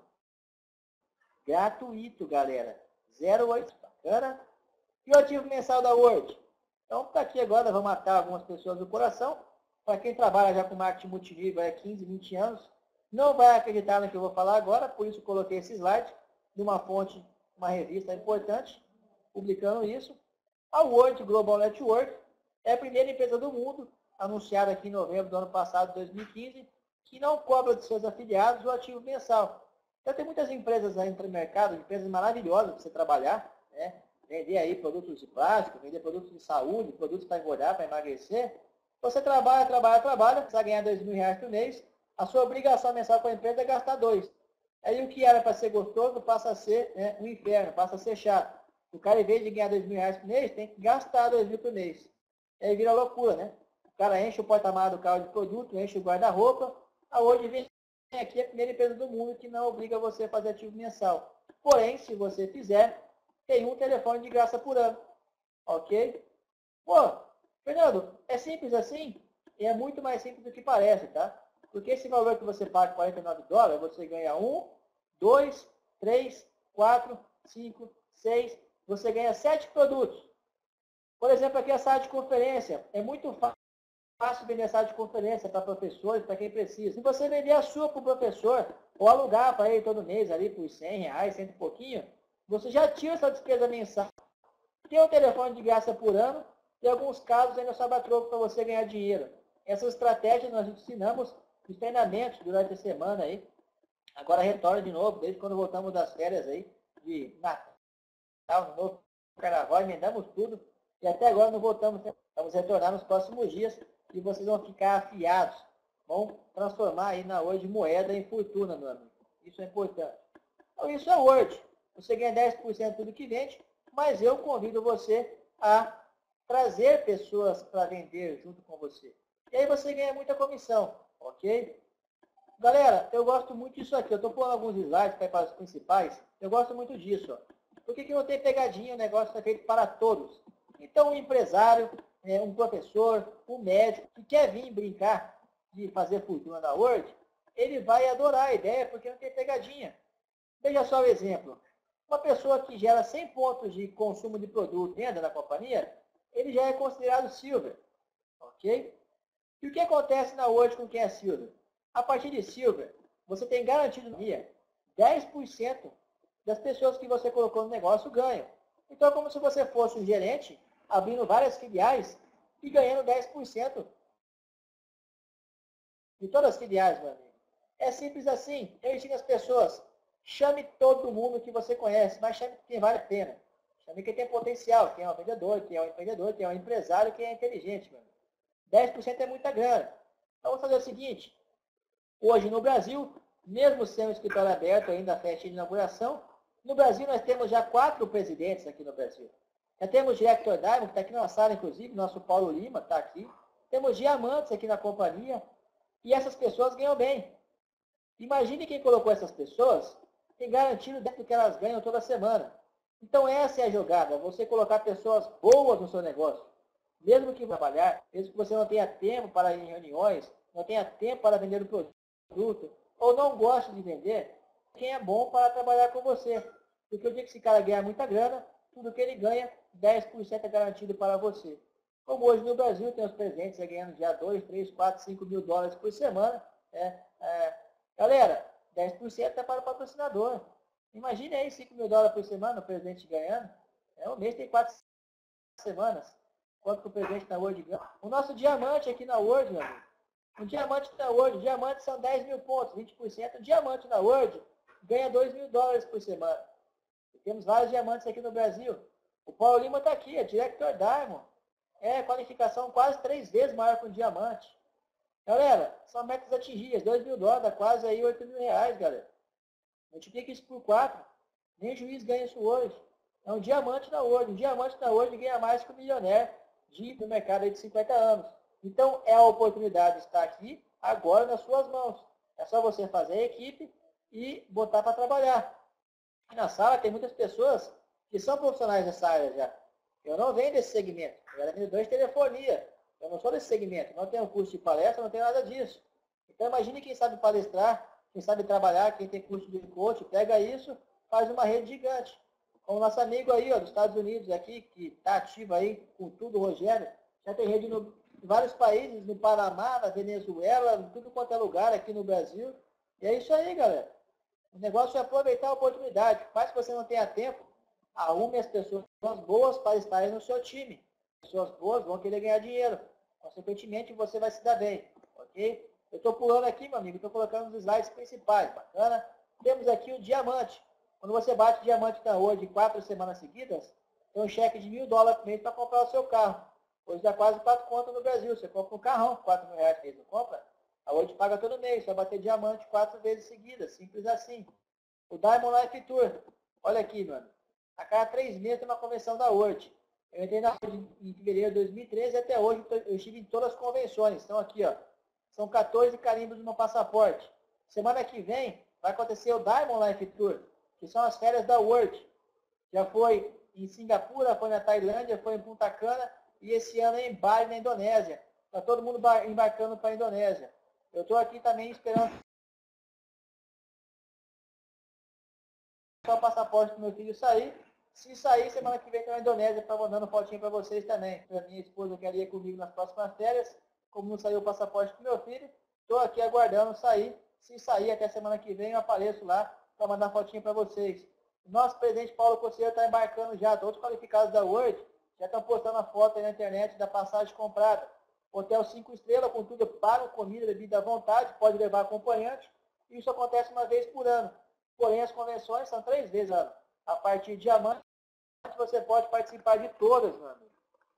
Gratuito, galera. 0,8. Bacana? E o ativo mensal da Word? Então, tá aqui agora, vou matar algumas pessoas do coração. Para quem trabalha já com marketing multinível há 15, 20 anos, não vai acreditar no que eu vou falar agora, por isso coloquei esse slide de uma fonte, uma revista importante, publicando isso. A Word Global Network é a primeira empresa do mundo, anunciada aqui em novembro do ano passado, 2015, que não cobra de seus afiliados o ativo mensal. Então, tem muitas empresas aí no mercado, empresas maravilhosas para você trabalhar, né? Vender aí produtos de plástico, vender produtos de saúde, produtos para engordar, para emagrecer. Você trabalha, você vai ganhar R$2.000 por mês, a sua obrigação mensal com a empresa é gastar 2. Aí o que era para ser gostoso passa a ser um inferno, passa a ser chato. O cara, em vez de ganhar R$2.000 por mês, tem que gastar R$2.000 por mês. Aí vira loucura, né? O cara enche o porta-malas do carro de produto, enche o guarda-roupa, a hoje vem aqui a primeira empresa do mundo que não obriga você a fazer ativo mensal. Porém, se você fizer, tem um telefone de graça por ano. Ok? Pô, Fernando, é simples assim? E é muito mais simples do que parece, tá? Porque esse valor que você paga, $49, você ganha 1, 2, 3, 4, 5, 6, você ganha 7 produtos. Por exemplo, aqui a sala de conferência. É muito fácil vender a sala de conferência para professores, para quem precisa. Se você vender a sua para o professor, ou alugar para ele todo mês ali por R$100, 100 e pouquinho, você já tira essa despesa mensal. Tem um telefone de graça por ano, e em alguns casos ainda sobra troco para você ganhar dinheiro. Essas estratégias nós ensinamos nos treinamentos durante a semana aí. Agora retorna de novo, desde quando voltamos das férias aí, de Natal, no novo Carnaval, emendamos tudo. E até agora não voltamos. Vamos retornar nos próximos dias e vocês vão ficar afiados. Vão transformar aí na hoje moeda em fortuna, meu amigo. Isso é importante. Então isso é Word. Você ganha 10% tudo que vende, mas eu convido você a trazer pessoas para vender junto com você. E aí você ganha muita comissão, ok? Galera, eu gosto muito disso aqui. Eu estou pondo alguns slides para os principais. Eu gosto muito disso. Ó. Por que não tem pegadinha? O negócio é feito para todos. Então, um empresário, um professor, um médico que quer vir brincar de fazer fortuna na Word, ele vai adorar a ideia porque não tem pegadinha. Veja só o exemplo. Uma pessoa que gera 100 pontos de consumo de produto dentro da companhia, ele já é considerado Silver. Ok? E o que acontece na Word com quem é Silver? A partir de Silver, você tem garantido no dia 10% das pessoas que você colocou no negócio ganham. Então, é como se você fosse um gerente, abrindo várias filiais e ganhando 10% de todas as filiais, meu amigo. É simples assim. Eu ensino as pessoas. Chame todo mundo que você conhece, mas chame quem vale a pena. Chame quem tem potencial, quem é um vendedor, quem é um empreendedor, quem é um empresário, quem é inteligente, meu amigo. 10% é muita grana. Então, vamos fazer o seguinte. Hoje no Brasil, mesmo sendo o escritório aberto ainda a festa de inauguração, no Brasil nós temos já 4 presidentes aqui no Brasil. Já temos Director Diamond, que está aqui na sala, inclusive, nosso Paulo Lima está aqui. Temos diamantes aqui na companhia. E essas pessoas ganham bem. Imagine quem colocou essas pessoas tem garantido dentro do que elas ganham toda semana. Então essa é a jogada, você colocar pessoas boas no seu negócio. Mesmo que trabalhar, mesmo que você não tenha tempo para ir em reuniões, não tenha tempo para vender o produto, ou não goste de vender, quem é bom para trabalhar com você. Porque o dia que esse cara ganhar muita grana, tudo que ele ganha, 10% é garantido para você. Como hoje no Brasil tem os presentes ganhando já 2, 3, 4, 5 mil dólares por semana. Galera, 10% é para o patrocinador. Imagine aí 5 mil dólares por semana o presidente ganhando. O mês tem 4 semanas. Quanto que o presidente na Word ganha? O nosso diamante aqui na Word, meu amigo. O diamante na Word, diamante são 10 mil pontos, 20%. O diamante na Word ganha 2 mil dólares por semana. E temos vários diamantes aqui no Brasil. O Paulo Lima está aqui, é Director Diamond. Qualificação quase 3 vezes maior que um diamante. Galera, são metas atingidas, 2 mil dólares, dá quase aí 8 mil reais, galera. Multiplica isso por 4. Nem juiz ganha isso hoje. É um diamante na Word. Um diamante na Word ganha mais que um milionário no mercado aí de 50 anos. Então, é a oportunidade de estar aqui, agora nas suas mãos. É só você fazer a equipe e botar para trabalhar. E na sala tem muitas pessoas que são profissionais dessa área já. Eu não venho desse segmento. Eu era vendedor de telefonia. Eu não sou desse segmento. Não tenho curso de palestra, não tenho nada disso. Então, imagine quem sabe palestrar, quem sabe trabalhar, quem tem curso de coach, pega isso, faz uma rede gigante. Como nosso amigo aí, dos Estados Unidos, aqui, que está ativo aí com tudo, o Rogério, já tem rede em vários países, no Panamá, na Venezuela, em tudo quanto é lugar aqui no Brasil. E é isso aí, galera. O negócio é aproveitar a oportunidade. Mas se você não tenha tempo, arrume as pessoas boas para estarem no seu time. Pessoas boas vão querer ganhar dinheiro. Consequentemente, você vai se dar bem. Ok? Eu estou pulando aqui, meu amigo, estou colocando os slides principais. Bacana? Temos aqui o diamante. Quando você bate diamante na Word em 4 semanas seguidas, tem um cheque de 1.000 dólares por mês para comprar o seu carro. Hoje dá quase 4 contas no Brasil. Você compra um carrão, 4 mil reais por mês, não compra? A Word paga todo mês, vai bater diamante 4 vezes seguidas, simples assim. O Diamond Life Tour, olha aqui, mano. A cada 3 meses tem uma convenção da Word. Eu entrei na Word em fevereiro de 2013 e até hoje eu estive em todas as convenções. Então aqui, ó, são 14 carimbos no meu passaporte. Semana que vem vai acontecer o Diamond Life Tour, que são as férias da Word. Já foi em Singapura, foi na Tailândia, foi em Punta Cana e esse ano é em Bali, na Indonésia. Está todo mundo embarcando para a Indonésia. Eu estou aqui também esperando só o passaporte do meu filho sair. Se sair, semana que vem estou na Indonésia, para mandando fotinho para vocês também. A minha esposa queria ir comigo nas próximas férias. Como não saiu o passaporte do meu filho, estou aqui aguardando sair. Se sair até semana que vem, eu apareço lá para mandar fotinho para vocês. O nosso presidente Paulo Conselheiro está embarcando já. Todos os qualificados da Word já estão postando a foto aí na internet da passagem comprada. Hotel 5 estrelas, com tudo pago, comida, bebida à vontade, pode levar acompanhante. Isso acontece uma vez por ano. Porém, as convenções são 3 vezes ano. A partir de diamante, você pode participar de todas, meu amigo.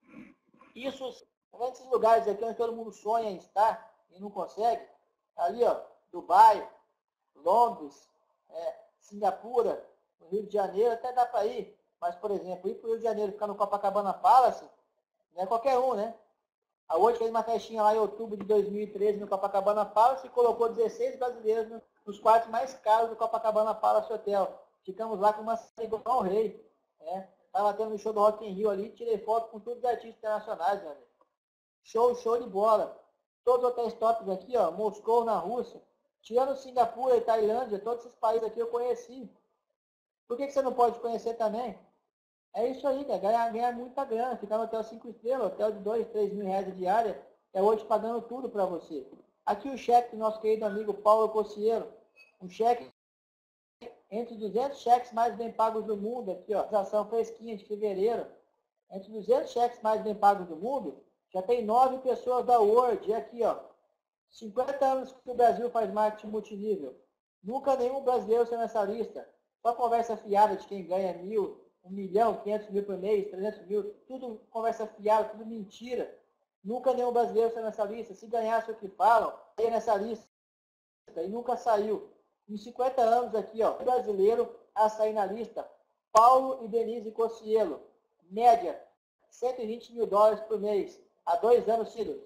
Isso, esses lugares aqui onde todo mundo sonha em estar e não consegue, ali, ó, Dubai, Londres, Singapura, no Rio de Janeiro, até dá para ir. Mas, por exemplo, ir para o Rio de Janeiro, ficar no Copacabana Palace, não é qualquer um, né? A Word fez uma festinha lá em outubro de 2013 no Copacabana Palace e colocou 16 brasileiros nos quartos mais caros do Copacabana Palace Hotel. Ficamos lá com uma igual ao rei. Estava tendo um show do Rock in Rio ali, tirei foto com todos os artistas internacionais, meu amigo. Show de bola. Todos os hotéis tops aqui, ó, Moscou na Rússia. Tirando Singapura e Tailândia, todos esses países aqui eu conheci. Por que você não pode conhecer também? É isso aí, cara. Ganhar muita grana. Ficar no hotel 5 estrelas, hotel de 2, 3 mil reais de diária, é hoje pagando tudo para você. Aqui o cheque do nosso querido amigo Paulo Conselheiro. Um cheque entre os 200 cheques mais bem pagos do mundo. Aqui, ó, ação fresquinha de fevereiro. Entre os 200 cheques mais bem pagos do mundo, já tem 9 pessoas da Word. E aqui, ó, 50 anos que o Brasil faz marketing multinível. Nunca nenhum brasileiro saiu nessa lista. Só conversa fiada de quem ganha 1.000, 1 milhão, 500 mil por mês, 300 mil, tudo conversa fiada, tudo mentira. Nunca nenhum brasileiro saiu nessa lista. Se ganhasse o que falam, saia nessa lista. E nunca saiu. Em 50 anos aqui, ó, brasileiro a sair na lista. Paulo e Denise Cossielo. Média, 120 mil dólares por mês. Há 2 anos, Ciro.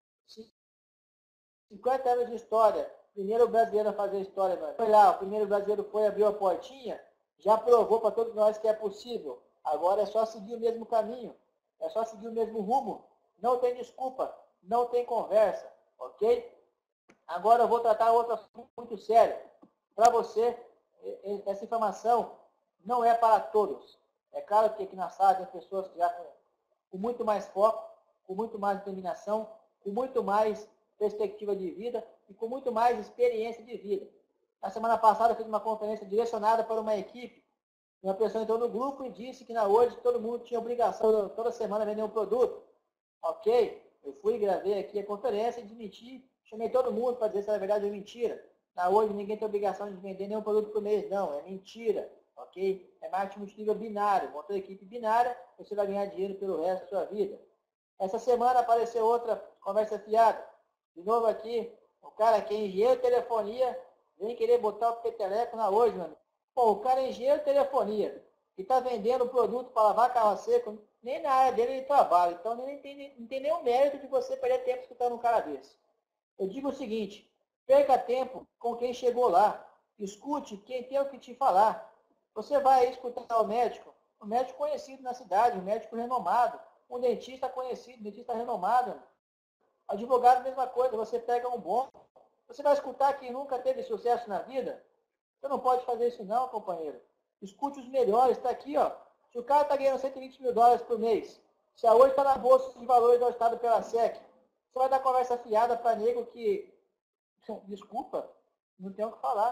50 anos de história. Primeiro brasileiro a fazer história, mano. Foi lá, o primeiro brasileiro foi, abriu a portinha, já provou para todos nós que é possível. Agora é só seguir o mesmo caminho. É só seguir o mesmo rumo. Não tem desculpa. Não tem conversa. Ok? Agora eu vou tratar outro assunto muito sério. Para você, essa informação não é para todos. É claro que aqui na sala tem pessoas que já com muito mais foco. com muito mais determinação, com muito mais perspectiva de vida e com muito mais experiência de vida. Na semana passada eu fiz uma conferência direcionada para uma equipe. Uma pessoa entrou no grupo e disse que na hoje todo mundo tinha obrigação toda semana vender um produto. Ok, eu fui e gravei aqui a conferência e admiti, chamei todo mundo para dizer se era verdade ou mentira. Na hoje ninguém tem obrigação de vender nenhum produto por mês, não, é mentira. Ok? É marketing multinível binário. Montou a equipe binária, você vai ganhar dinheiro pelo resto da sua vida. Essa semana apareceu outra conversa fiada. De novo aqui, o cara que é engenheiro de telefonia vem querer botar o peteleco na hoje, mano. Pô, o cara é engenheiro de telefonia e está vendendo produto para lavar carro seco, nem na área dele ele trabalha. Então não tem nenhum mérito de você perder tempo escutando um cara desse. Eu digo o seguinte, perca tempo com quem chegou lá. Escute quem tem o que te falar. Você vai escutar o médico conhecido na cidade, um médico renomado, um dentista conhecido, um dentista renomado. Advogado, mesma coisa, você pega um bom. Você vai escutar quem nunca teve sucesso na vida? Você não pode fazer isso não, companheiro. Escute os melhores, está aqui, ó. Se o cara está ganhando 120 mil dólares por mês, se a hoje está na bolsa de valores ajutada pela SEC, você vai dar conversa fiada para nego que, desculpa, não tem o que falar,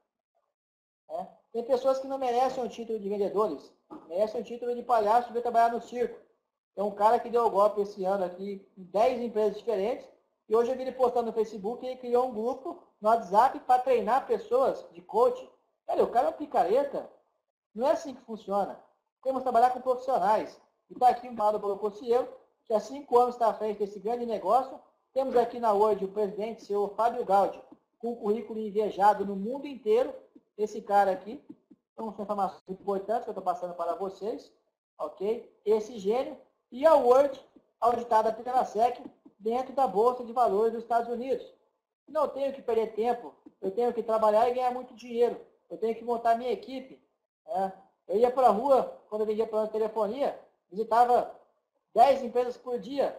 né? Tem pessoas que não merecem o título de vendedores, merecem o título de palhaço de trabalhar no circo. Tem um cara que deu o golpe esse ano aqui em 10 empresas diferentes, e hoje eu vi ele postando no Facebook e ele criou um grupo no WhatsApp para treinar pessoas de coaching. Olha, o cara é um picareta. Não é assim que funciona. Temos que trabalhar com profissionais. E está aqui um lado pelo Cossielo, que há 5 anos está à frente desse grande negócio. Temos aqui na Word o presidente, senhor Fábio Gaudi, com um currículo invejado no mundo inteiro. Esse cara aqui, então são informações importantes que eu estou passando para vocês, ok? Esse gênio. E a Word, auditada pela SEC, dentro da Bolsa de Valores dos Estados Unidos. Não tenho que perder tempo, eu tenho que trabalhar e ganhar muito dinheiro. Eu tenho que montar minha equipe. Eu ia para a rua, quando eu vendia plano de telefonia, visitava 10 empresas por dia.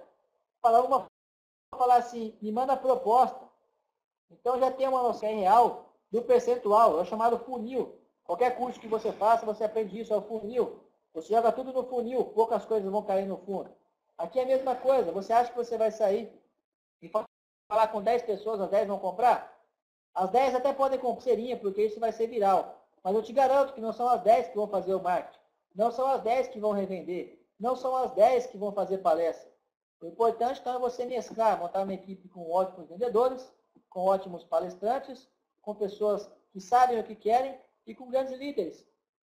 Falar assim, me manda proposta. Então já tem uma noção real do percentual, é o chamado funil. Qualquer curso que você faça, você aprende isso, é o funil. Você joga tudo no funil, poucas coisas vão cair no fundo. Aqui é a mesma coisa, você acha que você vai sair e falar com 10 pessoas, as 10 vão comprar? As 10 até podem comprar serinha, porque isso vai ser viral. Mas eu te garanto que não são as 10 que vão fazer o marketing. Não são as 10 que vão revender. Não são as 10 que vão fazer palestra. O importante então é você mesclar, montar uma equipe com ótimos vendedores, com ótimos palestrantes, com pessoas que sabem o que querem e com grandes líderes.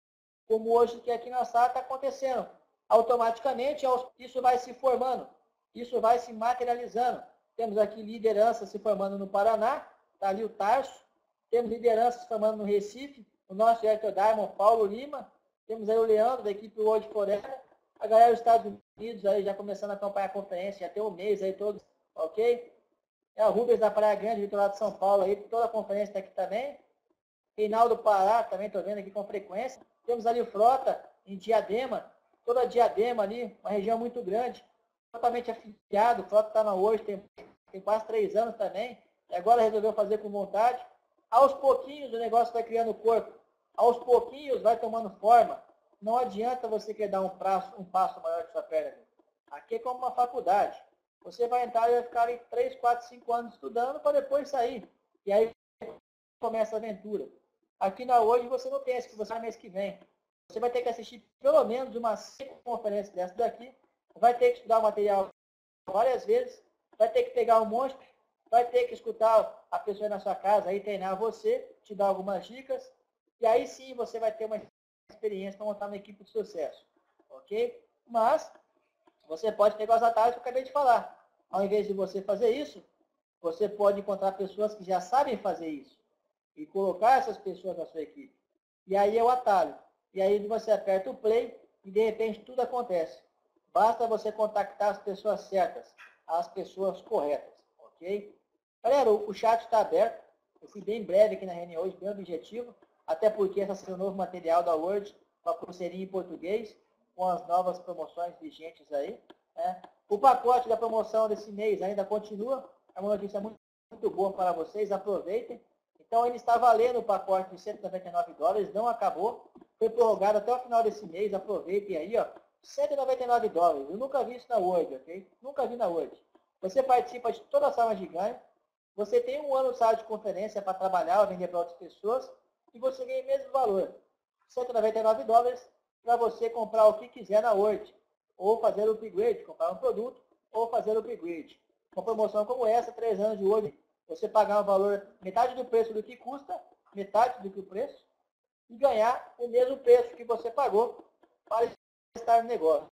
Como hoje que aqui na sala está acontecendo. Automaticamente isso vai se formando, isso vai se materializando. Temos aqui liderança se formando no Paraná, está ali o Tarso. Temos liderança se formando no Recife, o nosso diretor Diamond, Paulo Lima. Temos aí o Leandro, da equipe World Forever. A galera dos Estados Unidos aí já começando a acompanhar a conferência, já tem um mês aí todos, ok? É o Rubens da Praia Grande, litoral de São Paulo aí, toda a conferência está aqui também. Reinaldo Pará, também estou vendo aqui com frequência. Temos ali o Frota, em Diadema, toda a Diadema ali, uma região muito grande, totalmente afiliado. O Frota está na hoje, tem quase 3 anos também, e agora resolveu fazer com vontade. Aos pouquinhos o negócio vai criando corpo, aos pouquinhos vai tomando forma. Não adianta você querer dar um passo maior que sua perna. Aqui é como uma faculdade. Você vai entrar e vai ficar ali 3, 4, 5 anos estudando para depois sair. E aí começa a aventura. Aqui na hoje você não pensa que você vai mês que vem. Você vai ter que assistir pelo menos uma conferência dessa daqui, vai ter que estudar o material várias vezes, vai ter que pegar um monstro, vai ter que escutar a pessoa na sua casa aí treinar você, te dar algumas dicas, e aí sim você vai ter uma experiência para montar uma equipe de sucesso, ok? Mas você pode pegar os atalhos que eu acabei de falar. Ao invés de você fazer isso, você pode encontrar pessoas que já sabem fazer isso e colocar essas pessoas na sua equipe. E aí é o atalho. E aí você aperta o play e de repente tudo acontece. Basta você contactar as pessoas certas, as pessoas corretas, ok? Galera, o chat está aberto. Eu fui bem breve aqui na reunião hoje, bem objetivo, até porque esse é o novo material da Word, com a pulseirinha em português, com as novas promoções vigentes aí. Né? O pacote da promoção desse mês ainda continua. É uma notícia muito boa para vocês, aproveitem. Então, ele está valendo o pacote de $199, não acabou. Foi prorrogado até o final desse mês, aproveitem aí, ó. $199. Eu nunca vi isso na Word, ok? Nunca vi na Word. Você participa de todas as formas de ganho. Você tem um ano de sala de conferência para trabalhar ou vender para outras pessoas. E você ganha o mesmo valor. $199 para você comprar o que quiser na Word. Ou fazer o upgrade, comprar um produto, ou fazer o upgrade. Uma promoção como essa, 3 anos de Word, você pagar um valor, metade do preço do que custa, metade do que o preço, e ganhar o mesmo preço que você pagou para estar no negócio.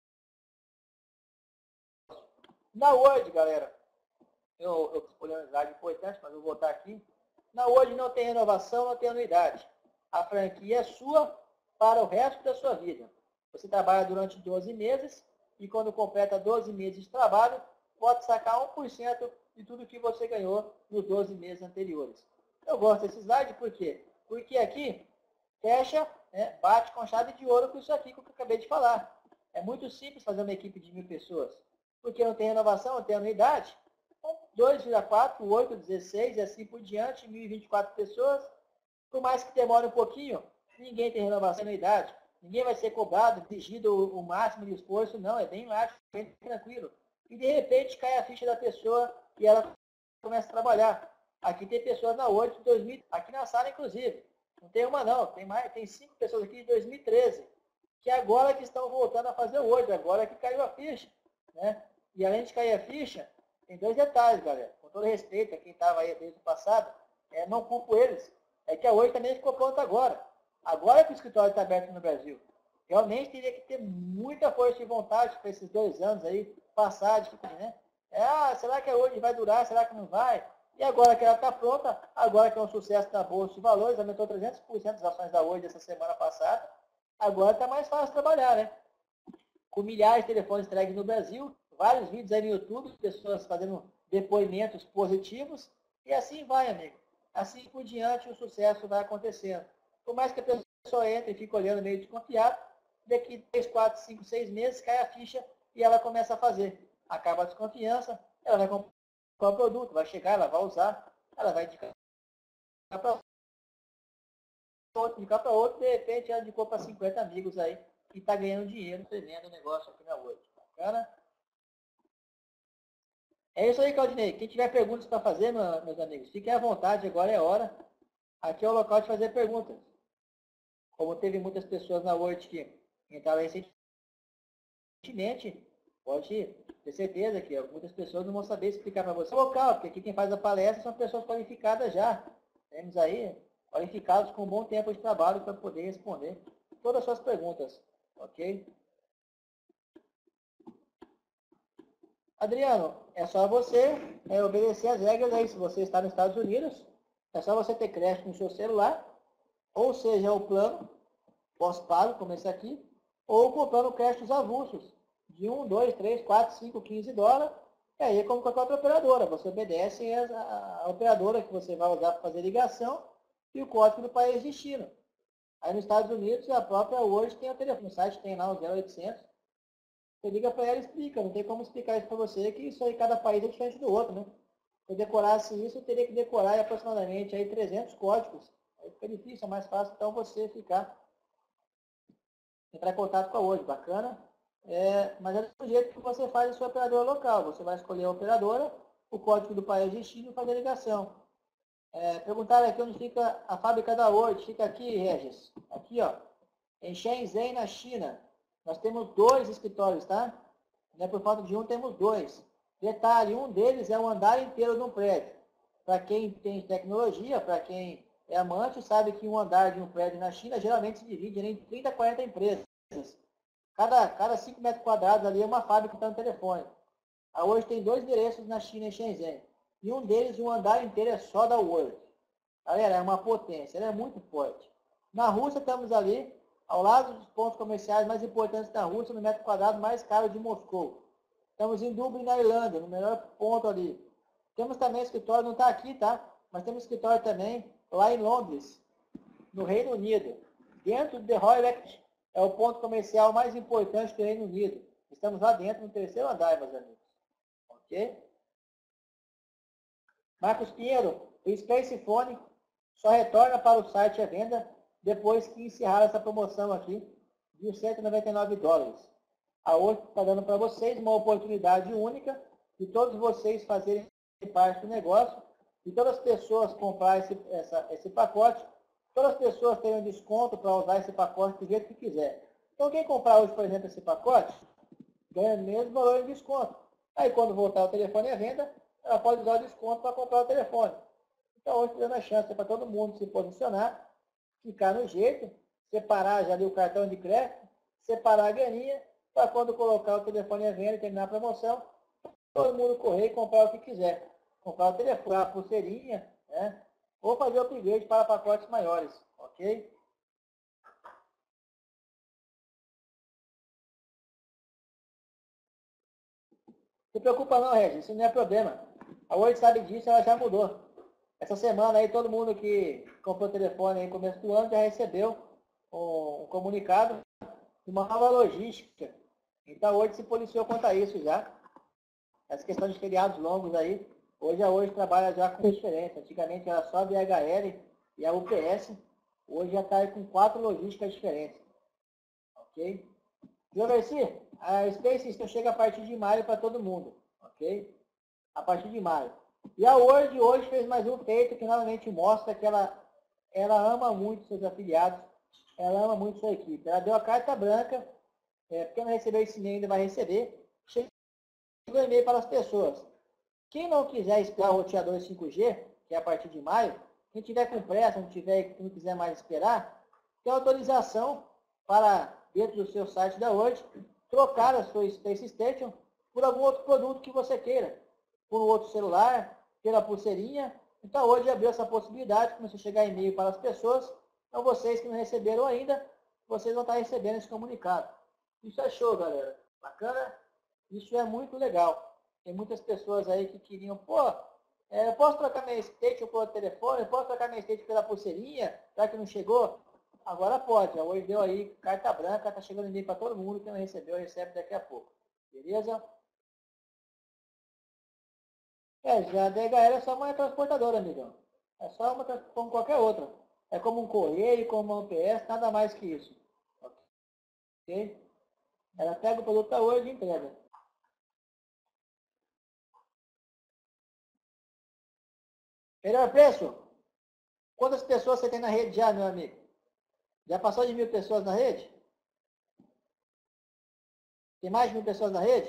Na Word, galera, eu escolhi um slide importante, mas eu vou voltar aqui. Na Word não tem renovação, não tem anuidade. A franquia é sua para o resto da sua vida. Você trabalha durante 12 meses e quando completa 12 meses de trabalho, pode sacar 1% de tudo que você ganhou nos 12 meses anteriores. Eu gosto desse slide por quê? Porque aqui fecha, né, bate com chave de ouro com isso aqui que eu acabei de falar. É muito simples fazer uma equipe de 1000 pessoas. Porque não tem renovação, não tem anuidade. 2,4, 8, 16 e assim por diante, 1024 pessoas. Por mais que demore um pouquinho, ninguém tem renovação de anuidade. Ninguém vai ser cobrado, exigido o máximo de esforço, não, é bem laxo, bem tranquilo. E de repente cai a ficha da pessoa e ela começa a trabalhar. Aqui tem pessoas na Word de 2000, aqui na sala inclusive. Não tem uma não, tem 5 pessoas aqui de 2013, que agora que estão voltando a fazer o Word, agora que caiu a ficha. Né? E além de cair a ficha, tem 2 detalhes, galera. Com todo respeito a quem estava aí desde o passado, não culpo eles. É que a Word também ficou pronta agora. Agora que o escritório está aberto no Brasil. Realmente teria que ter muita força de vontade para esses 2 anos aí passar, né? Será que a Word vai durar? Será que não vai? E agora que ela está pronta, agora que é um sucesso na Bolsa de Valores, aumentou 300% as ações da Word essa semana passada, agora está mais fácil trabalhar, né? Com milhares de telefones entregues no Brasil, vários vídeos aí no YouTube, pessoas fazendo depoimentos positivos, e assim vai, amigo. Assim por diante, o sucesso vai acontecendo. Por mais que a pessoa entre e fique olhando meio desconfiado, daqui 3, 4, 5, 6 meses cai a ficha e ela começa a fazer. Acaba a desconfiança, ela vai comprar o produto, vai chegar, ela vai usar, ela vai indicar para outro, de repente ela indicou para 50 amigos aí e está ganhando dinheiro, vendendo o negócio aqui na Word. Bacana? É isso aí, Claudinei. Quem tiver perguntas para fazer, meus amigos, fiquem à vontade, agora é a hora. Aqui é o local de fazer perguntas. Como teve muitas pessoas na Word que entraram recentemente, pode ter certeza que muitas pessoas não vão saber explicar para você o local, porque aqui quem faz a palestra são pessoas qualificadas já. Temos aí qualificados com um bom tempo de trabalho para poder responder todas as suas perguntas. Ok? Adriano, é só você obedecer as regras aí. Se você está nos Estados Unidos, é só você ter crédito no seu celular, ou seja, o plano pós-pago, como esse aqui, ou comprando créditos avulsos de 1, 2, 3, 4, 5, 15 dólares. E aí, como qualquer outra operadora, você obedece a operadora que você vai usar para fazer ligação e o código do país de destino. Aí nos Estados Unidos, a própria Word tem o telefone, no site tem lá o 0800. Você liga para ela e explica, não tem como explicar isso para você, que isso aí, cada país é diferente do outro, né? Se eu decorasse isso, eu teria que decorar aproximadamente aí 300 códigos. Aí fica difícil, é mais fácil então você entrar em contato com a Word, bacana? Mas é do jeito que você faz a sua operadora local. Você vai escolher a operadora, o código do país de destino e fazer a ligação. Perguntaram aqui onde fica a fábrica da Word. Fica aqui, Regis. Aqui, ó, em Shenzhen, na China. Nós temos 2 escritórios, tá? Não é por falta de um, temos 2. Detalhe, um deles é um andar inteiro de um prédio. Para quem tem tecnologia, para quem é amante, sabe que um andar de um prédio na China geralmente se divide em 30 a 40 empresas. Cada 5 metros quadrados ali é uma fábrica para um telefone. A Word tem 2 endereços na China, em Shenzhen. E um deles, um andar inteiro é só da Word. Galera, é uma potência, ela é muito forte. Na Rússia, estamos ali, ao lado dos pontos comerciais mais importantes da Rússia, no metro quadrado mais caro de Moscou. Estamos em Dublin, na Irlanda, no melhor ponto ali. Temos também escritório, não está aqui, tá? Mas temos escritório também lá em Londres, no Reino Unido. Dentro de The Royal é o ponto comercial mais importante do Reino Unido. Estamos lá dentro, no 3º andar, meus amigos. Ok? Marcos Pinheiro, o Space Phone só retorna para o site à venda depois que encerrar essa promoção aqui de $199. A Oi está dando para vocês uma oportunidade única de todos vocês fazerem parte do negócio, e todas as pessoas comprarem esse pacote, todas as pessoas terem um desconto para usar esse pacote do jeito que quiser. Então, quem comprar hoje, por exemplo, esse pacote, ganha o mesmo valor de desconto. Aí, quando voltar o telefone à venda, ela pode usar o desconto para comprar o telefone. Então, hoje, dando a chance para todo mundo se posicionar, ficar no jeito, separar já ali o cartão de crédito, separar a graninha, para quando colocar o telefone à venda e terminar a promoção, todo mundo correr e comprar o que quiser. Comprar o telefone, a pulseirinha, né? Ou fazer o upgrade para pacotes maiores, ok? Não se preocupa não, Regis, isso não é problema. A Oi sabe disso, ela já mudou. Essa semana aí, todo mundo que comprou telefone aí no começo do ano já recebeu um comunicado de uma nova logística. Então, hoje se policiou quanto a isso já. Essa questão de feriados longos aí, hoje a Oi trabalha já com diferença. Antigamente era só a DHL e a UPS. Hoje já está com 4 logísticas diferentes. Ok? Joverci, a Space System chega a partir de maio para todo mundo. Ok? A partir de maio. E a Word hoje fez mais um feito que novamente mostra que ela ama muito seus afiliados, ela ama muito sua equipe. Ela deu a carta branca, porque não recebeu esse e-mail, ainda vai receber. Chegou um e-mail para as pessoas. Quem não quiser esperar o roteador 5G, que é a partir de maio, quem tiver com pressa, não quiser mais esperar, tem autorização para, dentro do seu site da Word, trocar a sua Space Station por algum outro produto que você queira. Por um outro celular, pela pulseirinha. Então hoje abriu essa possibilidade, começou a chegar e-mail para as pessoas. Então vocês que não receberam ainda, vocês vão estar recebendo esse comunicado. Isso é show, galera. Bacana? Isso é muito legal. Tem muitas pessoas aí que queriam, eu posso trocar minha state pelo telefone, eu posso trocar minha state pela pulseirinha, já que não chegou? Agora pode. Hoje deu aí carta branca, está chegando e-mail para todo mundo, que não recebeu, recebe daqui a pouco. Beleza? Já a DHL é só uma transportadora, amigão. É só uma como qualquer outra. É como um correio, como uma UPS, nada mais que isso. Ok? Ela pega o produto da hoje e entrega. Melhor preço? Quantas pessoas você tem na rede já, meu amigo? Já passou de 1.000 pessoas na rede? Tem mais de 1.000 pessoas na rede?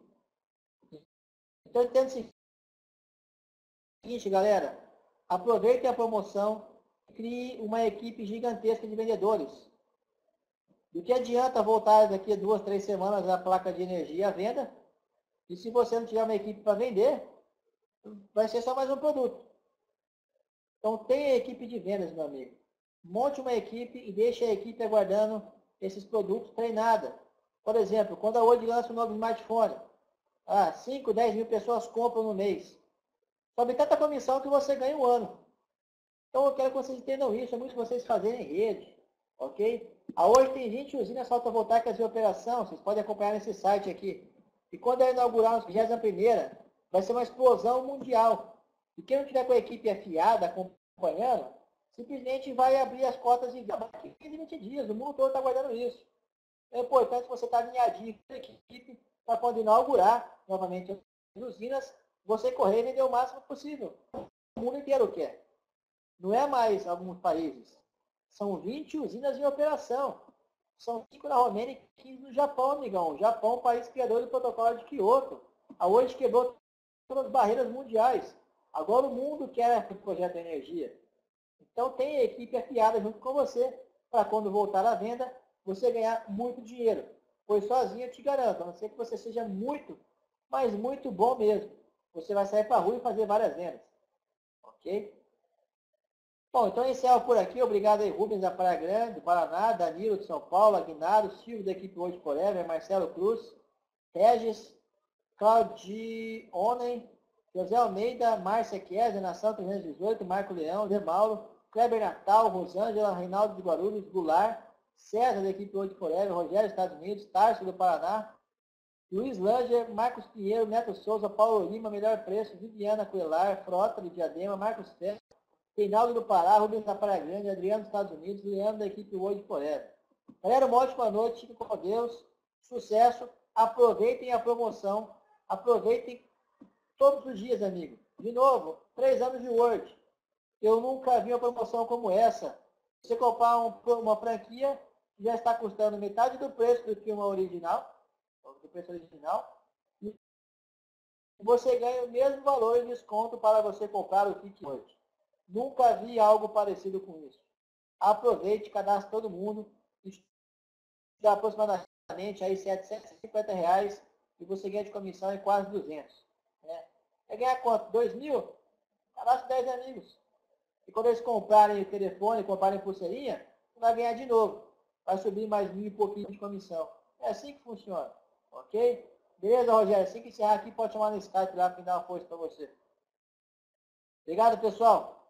Então entenda o seguinte, galera. Aproveitem a promoção, crie uma equipe gigantesca de vendedores. Do que adianta voltar daqui a 2, 3 semanas a placa de energia à venda? E se você não tiver uma equipe para vender, vai ser só mais um produto. Então tenha equipe de vendas, meu amigo. Monte uma equipe e deixe a equipe aguardando esses produtos treinada. Por exemplo, quando a Oi lança um novo smartphone, 5, 10 mil pessoas compram no mês. Sobe tanta comissão que você ganha um ano. Então eu quero que vocês entendam isso, é muito que vocês fazerem em rede. Ok? A Oi tem 20 usinas fotovoltaicas em operação, vocês podem acompanhar nesse site aqui. E quando ela inaugurar nos 21ª, vai ser uma explosão mundial. E quem não tiver com a equipe afiada, acompanhando, simplesmente vai abrir as cotas e daqui 15, 20 dias. O mundo todo está aguardando isso. É importante você estar alinhadinho com a equipe para quando inaugurar novamente as usinas, você correr e vender o máximo possível. O mundo inteiro quer. Não é mais alguns países. São 20 usinas em operação. São 5 na Romênia e 15 no Japão, amigão. O Japão é o país criador do protocolo de Kyoto. A hoje quebrou todas as barreiras mundiais. Agora o mundo quer o projeto de energia. Então tem a equipe afiada junto com você para quando voltar à venda, você ganhar muito dinheiro. Pois sozinho eu te garanto, a não ser que você seja muito, mas muito bom mesmo. Você vai sair para a rua e fazer várias vendas. Ok? Bom, então encerro por aqui. Obrigado aí, Rubens da Praia Grande, do Paraná, Danilo de São Paulo, Aguinaldo, Silvio da equipe Hoje Forever, Marcelo Cruz, Regis, Claudionen, José Almeida, Márcia Chiesa, Nação 318, Marco Leão, De Mauro, Kleber Natal, Rosângela, Reinaldo de Guarulhos, Goulart, César da equipe Hoje Forever, Rogério Estados Unidos, Tarso do Paraná, Luiz Langer, Marcos Pinheiro, Neto Souza, Paulo Lima, Melhor Preço, Viviana Coelar, Frota de Diadema, Marcos Fé, Reinaldo do Pará, Rubens da Praia Grande, Adriano dos Estados Unidos, Leandro da equipe Hoje Forever. Galera, uma ótima noite, fique com Deus, sucesso aproveitem a promoção, aproveitem todos os dias, amigo. De novo, 3 anos de Word. Eu nunca vi uma promoção como essa. Você comprar uma franquia que já está custando metade do preço do que uma original, do preço original, e você ganha o mesmo valor de desconto para você comprar o kit Word. Nunca vi algo parecido com isso. Aproveite, cadastre todo mundo, dá aproximadamente aí R$750 e você ganha de comissão em quase 200. Né? Vai ganhar quanto? 2.000? Cadastre 10 amigos. E quando eles comprarem o telefone, comprarem pulseirinha, você vai ganhar de novo. Vai subir mais 1.000 e pouquinho de comissão. É assim que funciona. Ok? Beleza, Rogério? Assim que encerrar aqui, pode chamar no Skype lá para me dar uma força para você. Obrigado, pessoal.